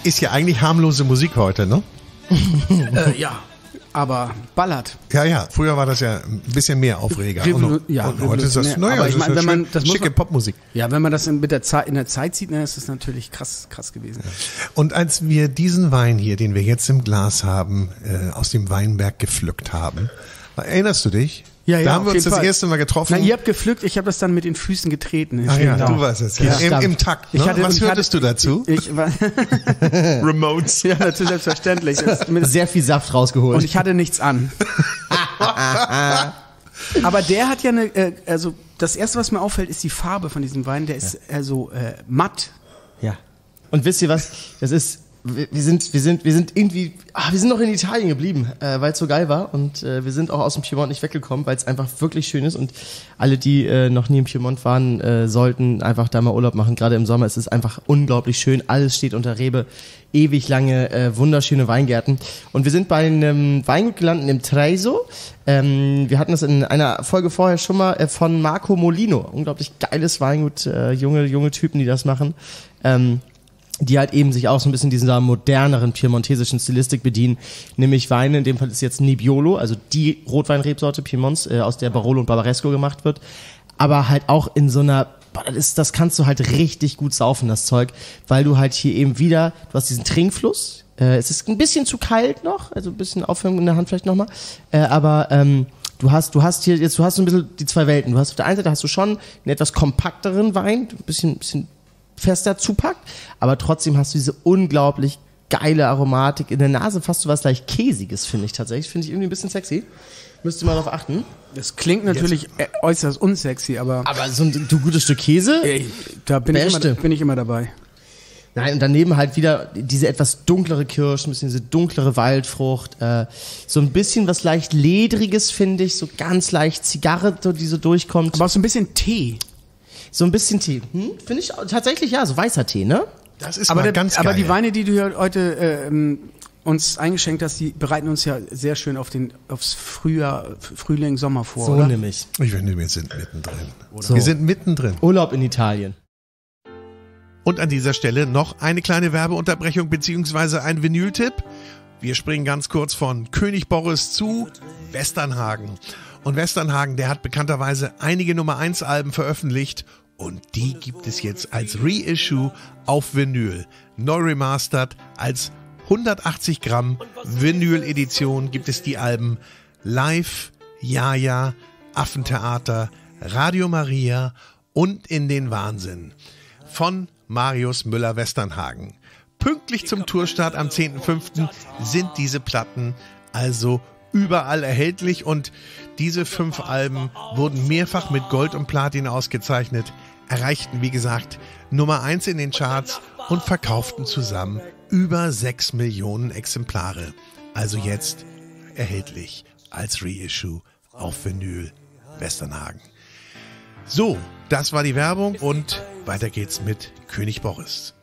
Ist ja eigentlich harmlose Musik heute, ne? Ja, aber ballert. Ja. Früher war das ja ein bisschen mehr Aufreger. Und heute ist das, aber ich meine, wenn man das muss schicke man, Popmusik. Ja, wenn man das in der Zeit sieht, dann ist das natürlich krass gewesen. Und als wir diesen Wein hier, den wir jetzt im Glas haben, aus dem Weinberg gepflückt haben, erinnerst du dich? Ja, da haben wir auf uns jeden das Fall. erste Mal getroffen. Na, ihr habt gepflückt, ich habe das dann mit den Füßen getreten. Ach ja, du warst es. Ja. Im Takt. Ne? Was hörtest du dazu? Ich war Remotes. ja, natürlich selbstverständlich. Sehr viel Saft rausgeholt. Und ich hatte nichts an. Aber der hat ja also das erste, was mir auffällt, ist die Farbe von diesem Wein. Der ist matt. Ja. Und wisst ihr was? Das ist, wir sind irgendwie, wir sind noch in Italien geblieben, weil es so geil war. Und wir sind auch aus dem Piemont nicht weggekommen, weil es einfach wirklich schön ist. Und alle, die noch nie im Piemont waren, sollten einfach da mal Urlaub machen. Gerade im Sommer ist es einfach unglaublich schön. Alles steht unter Rebe. Ewig lange, wunderschöne Weingärten. Und wir sind bei einem Weingut gelandet im Treviso. Wir hatten das in einer Folge vorher schon mal von Marco Molino. Unglaublich geiles Weingut, junge Typen, die das machen. Die halt eben sich auch so ein bisschen dieser moderneren piemontesischen Stilistik bedienen, nämlich Weine, in dem Fall ist jetzt Nebbiolo, also die Rotweinrebsorte Piemonts, aus der Barolo und Barbaresco gemacht wird, aber halt auch in so einer, das kannst du halt richtig gut saufen, das Zeug, weil du halt hier eben wieder, du hast diesen Trinkfluss, es ist ein bisschen zu kalt noch, also ein bisschen Aufwärmung in der Hand vielleicht nochmal, aber du hast so ein bisschen die zwei Welten, du hast auf der einen Seite hast du schon einen etwas kompakteren Wein, ein bisschen fester zupackt, aber trotzdem hast du diese unglaublich geile Aromatik in der Nase, fast so was leicht Käsiges, finde ich tatsächlich. Finde ich irgendwie ein bisschen sexy. Müsst ihr mal darauf achten. Das klingt natürlich äußerst unsexy, aber so ein gutes Stück Käse, da bin ich immer dabei. Nein, und daneben halt wieder diese etwas dunklere Kirsche, ein bisschen diese dunklere Waldfrucht, so ein bisschen was leicht Ledriges, finde ich, so ganz leicht Zigarre, die so durchkommt. Aber auch so ein bisschen Tee. So ein bisschen Tee. Finde ich tatsächlich, ja, so weißer Tee, ne? Das ist mal ganz geil. Aber die Weine, die du hier heute uns eingeschenkt hast, die bereiten uns ja sehr schön aufs Frühling, Sommer vor, so oder? nämlich. Ich finde, wir sind mittendrin. So. Wir sind mittendrin. Urlaub in Italien. Und an dieser Stelle noch eine kleine Werbeunterbrechung beziehungsweise ein Vinyltipp. Wir springen ganz kurz von König Boris zu Westernhagen. Und Westernhagen, der hat bekannterweise einige Nummer-1-Alben veröffentlicht und die gibt es jetzt als Reissue auf Vinyl. Neu remastert als 180 Gramm Vinyl-Edition gibt es die Alben Live, Jaja, Affentheater, Radio Maria und In den Wahnsinn von Marius Müller-Westernhagen. Pünktlich zum Tourstart am 10.05. sind diese Platten also überall erhältlich und diese 5 Alben wurden mehrfach mit Gold und Platin ausgezeichnet, erreichten wie gesagt Nummer 1 in den Charts und verkauften zusammen über 6 Millionen Exemplare. Also jetzt erhältlich als Reissue auf Vinyl Westernhagen. So, das war die Werbung und weiter geht's mit König Boris.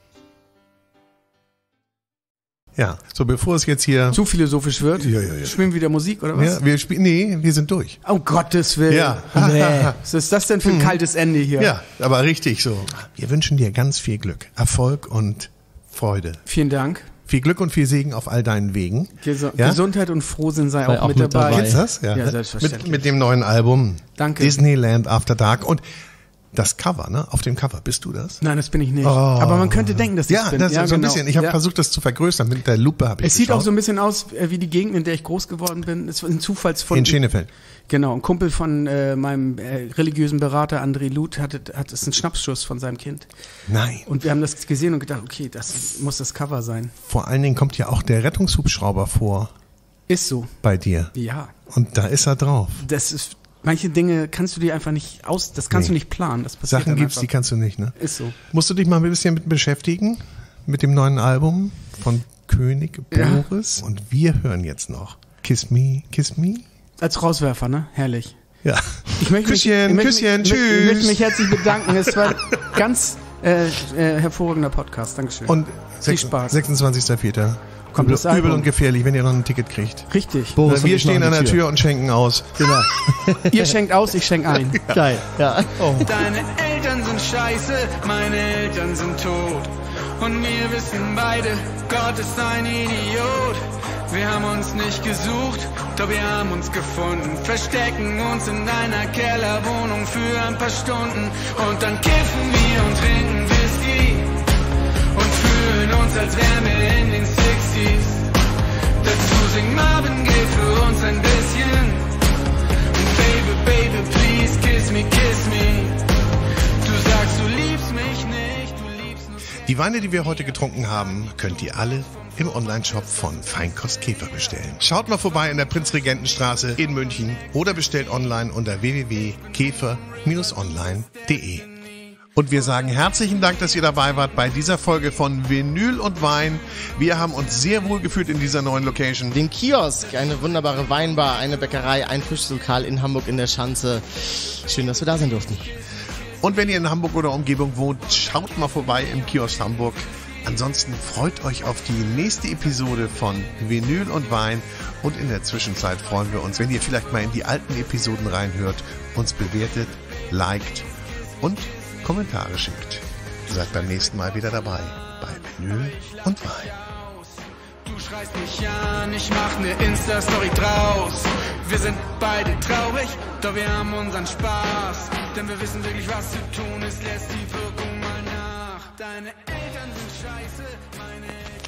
Ja, so bevor es jetzt hier... Zu philosophisch wird? Ja. Spielen wir wieder Musik, oder was? Ja, wir sind durch. Oh Gottes Willen. Ja. Nee. Was ist das denn für ein kaltes Ende hier? Ja, aber richtig so. Wir wünschen dir ganz viel Glück, Erfolg und Freude. Vielen Dank. Viel Glück und viel Segen auf all deinen Wegen. Ja? Gesundheit und Frohsinn sei auch mit dabei. Kennst du das? Ja, selbstverständlich. Mit dem neuen Album. Danke. Disneyland After Dark. Und das Cover, ne? Auf dem Cover, bist du das? Nein, das bin ich nicht. Oh. Aber man könnte denken, dass ich Ja, bin. das ist so ein genau. bisschen. Ich habe versucht, das zu vergrößern. Mit der Lupe habe ich Es sieht geschaut. auch so ein bisschen aus wie die Gegend, in der ich groß geworden bin. Es war ein Zufallsfund. In Schenefeld. Genau, ein Kumpel von meinem religiösen Berater André Luth hat es einen Schnappschuss von seinem Kind. Nein. Und wir haben das gesehen und gedacht, okay, das muss das Cover sein. Vor allen Dingen kommt ja auch der Rettungshubschrauber vor Ist so. bei dir. Ja. Und da ist er drauf. Das ist, manche Dinge kannst du dir einfach nicht das kannst du nicht planen. Das passiert Sachen dann gibt's, einfach. die kannst du nicht, ne? Ist so. Musst du dich mal ein bisschen mit beschäftigen? Mit dem neuen Album von König Boris? Und wir hören jetzt noch Kiss Me, Kiss Me? Als Rauswerfer, ne? Herrlich. Ja. Ich möchte Küsschen, Küsschen, Ich möchte tschüss. mich herzlich bedanken. Es war ganz hervorragender Podcast. Dankeschön. Und Viel Spaß. 26.04. Kommt das Album. Übel und gefährlich, wenn ihr noch ein Ticket kriegt. Richtig. Boris und Wir ich stehen machen an die der Tür und schenken aus. Genau. Ihr schenkt aus, ich schenk ein. Geil, ja. Deine Eltern sind scheiße, meine Eltern sind tot. Und wir wissen beide, Gott ist ein Idiot. Wir haben uns nicht gesucht, doch wir haben uns gefunden. Verstecken uns in einer Kellerwohnung für ein paar Stunden. Und dann kiffen wir und trinken Whisky und fühlen uns, als wären wir in den 60s. Dazu singt Marvin Gaye für uns ein bisschen. Und Baby, Baby, please kiss me, kiss me. Du sagst, du liebst mich nicht, du liebst nur... Die Weine, die wir heute getrunken haben, könnt ihr alle im Onlineshop von Feinkost Käfer bestellen. Schaut mal vorbei in der Prinzregentenstraße in München oder bestellt online unter www.käfer-online.de. Und wir sagen herzlichen Dank, dass ihr dabei wart bei dieser Folge von Vinyl und Wein. Wir haben uns sehr wohl gefühlt in dieser neuen Location. Den Kiosk, eine wunderbare Weinbar, eine Bäckerei, ein Frühstückslokal in Hamburg in der Schanze. Schön, dass wir da sein durften. Und wenn ihr in Hamburg oder Umgebung wohnt, schaut mal vorbei im Kiosk Hamburg. Ansonsten freut euch auf die nächste Episode von Vinyl und Wein. Und in der Zwischenzeit freuen wir uns, wenn ihr vielleicht mal in die alten Episoden reinhört, uns bewertet, liked und Kommentare schickt. Seid beim nächsten Mal wieder dabei bei Vinyl und Wein. Du schreist mich an, ich mach ne Insta-Story draus. Wir sind beide traurig, doch wir haben unseren Spaß. Denn wir wissen wirklich, was zu tun ist, lässt die Wirkung mal nach. Deine Eltern sind scheiße, meine Eltern...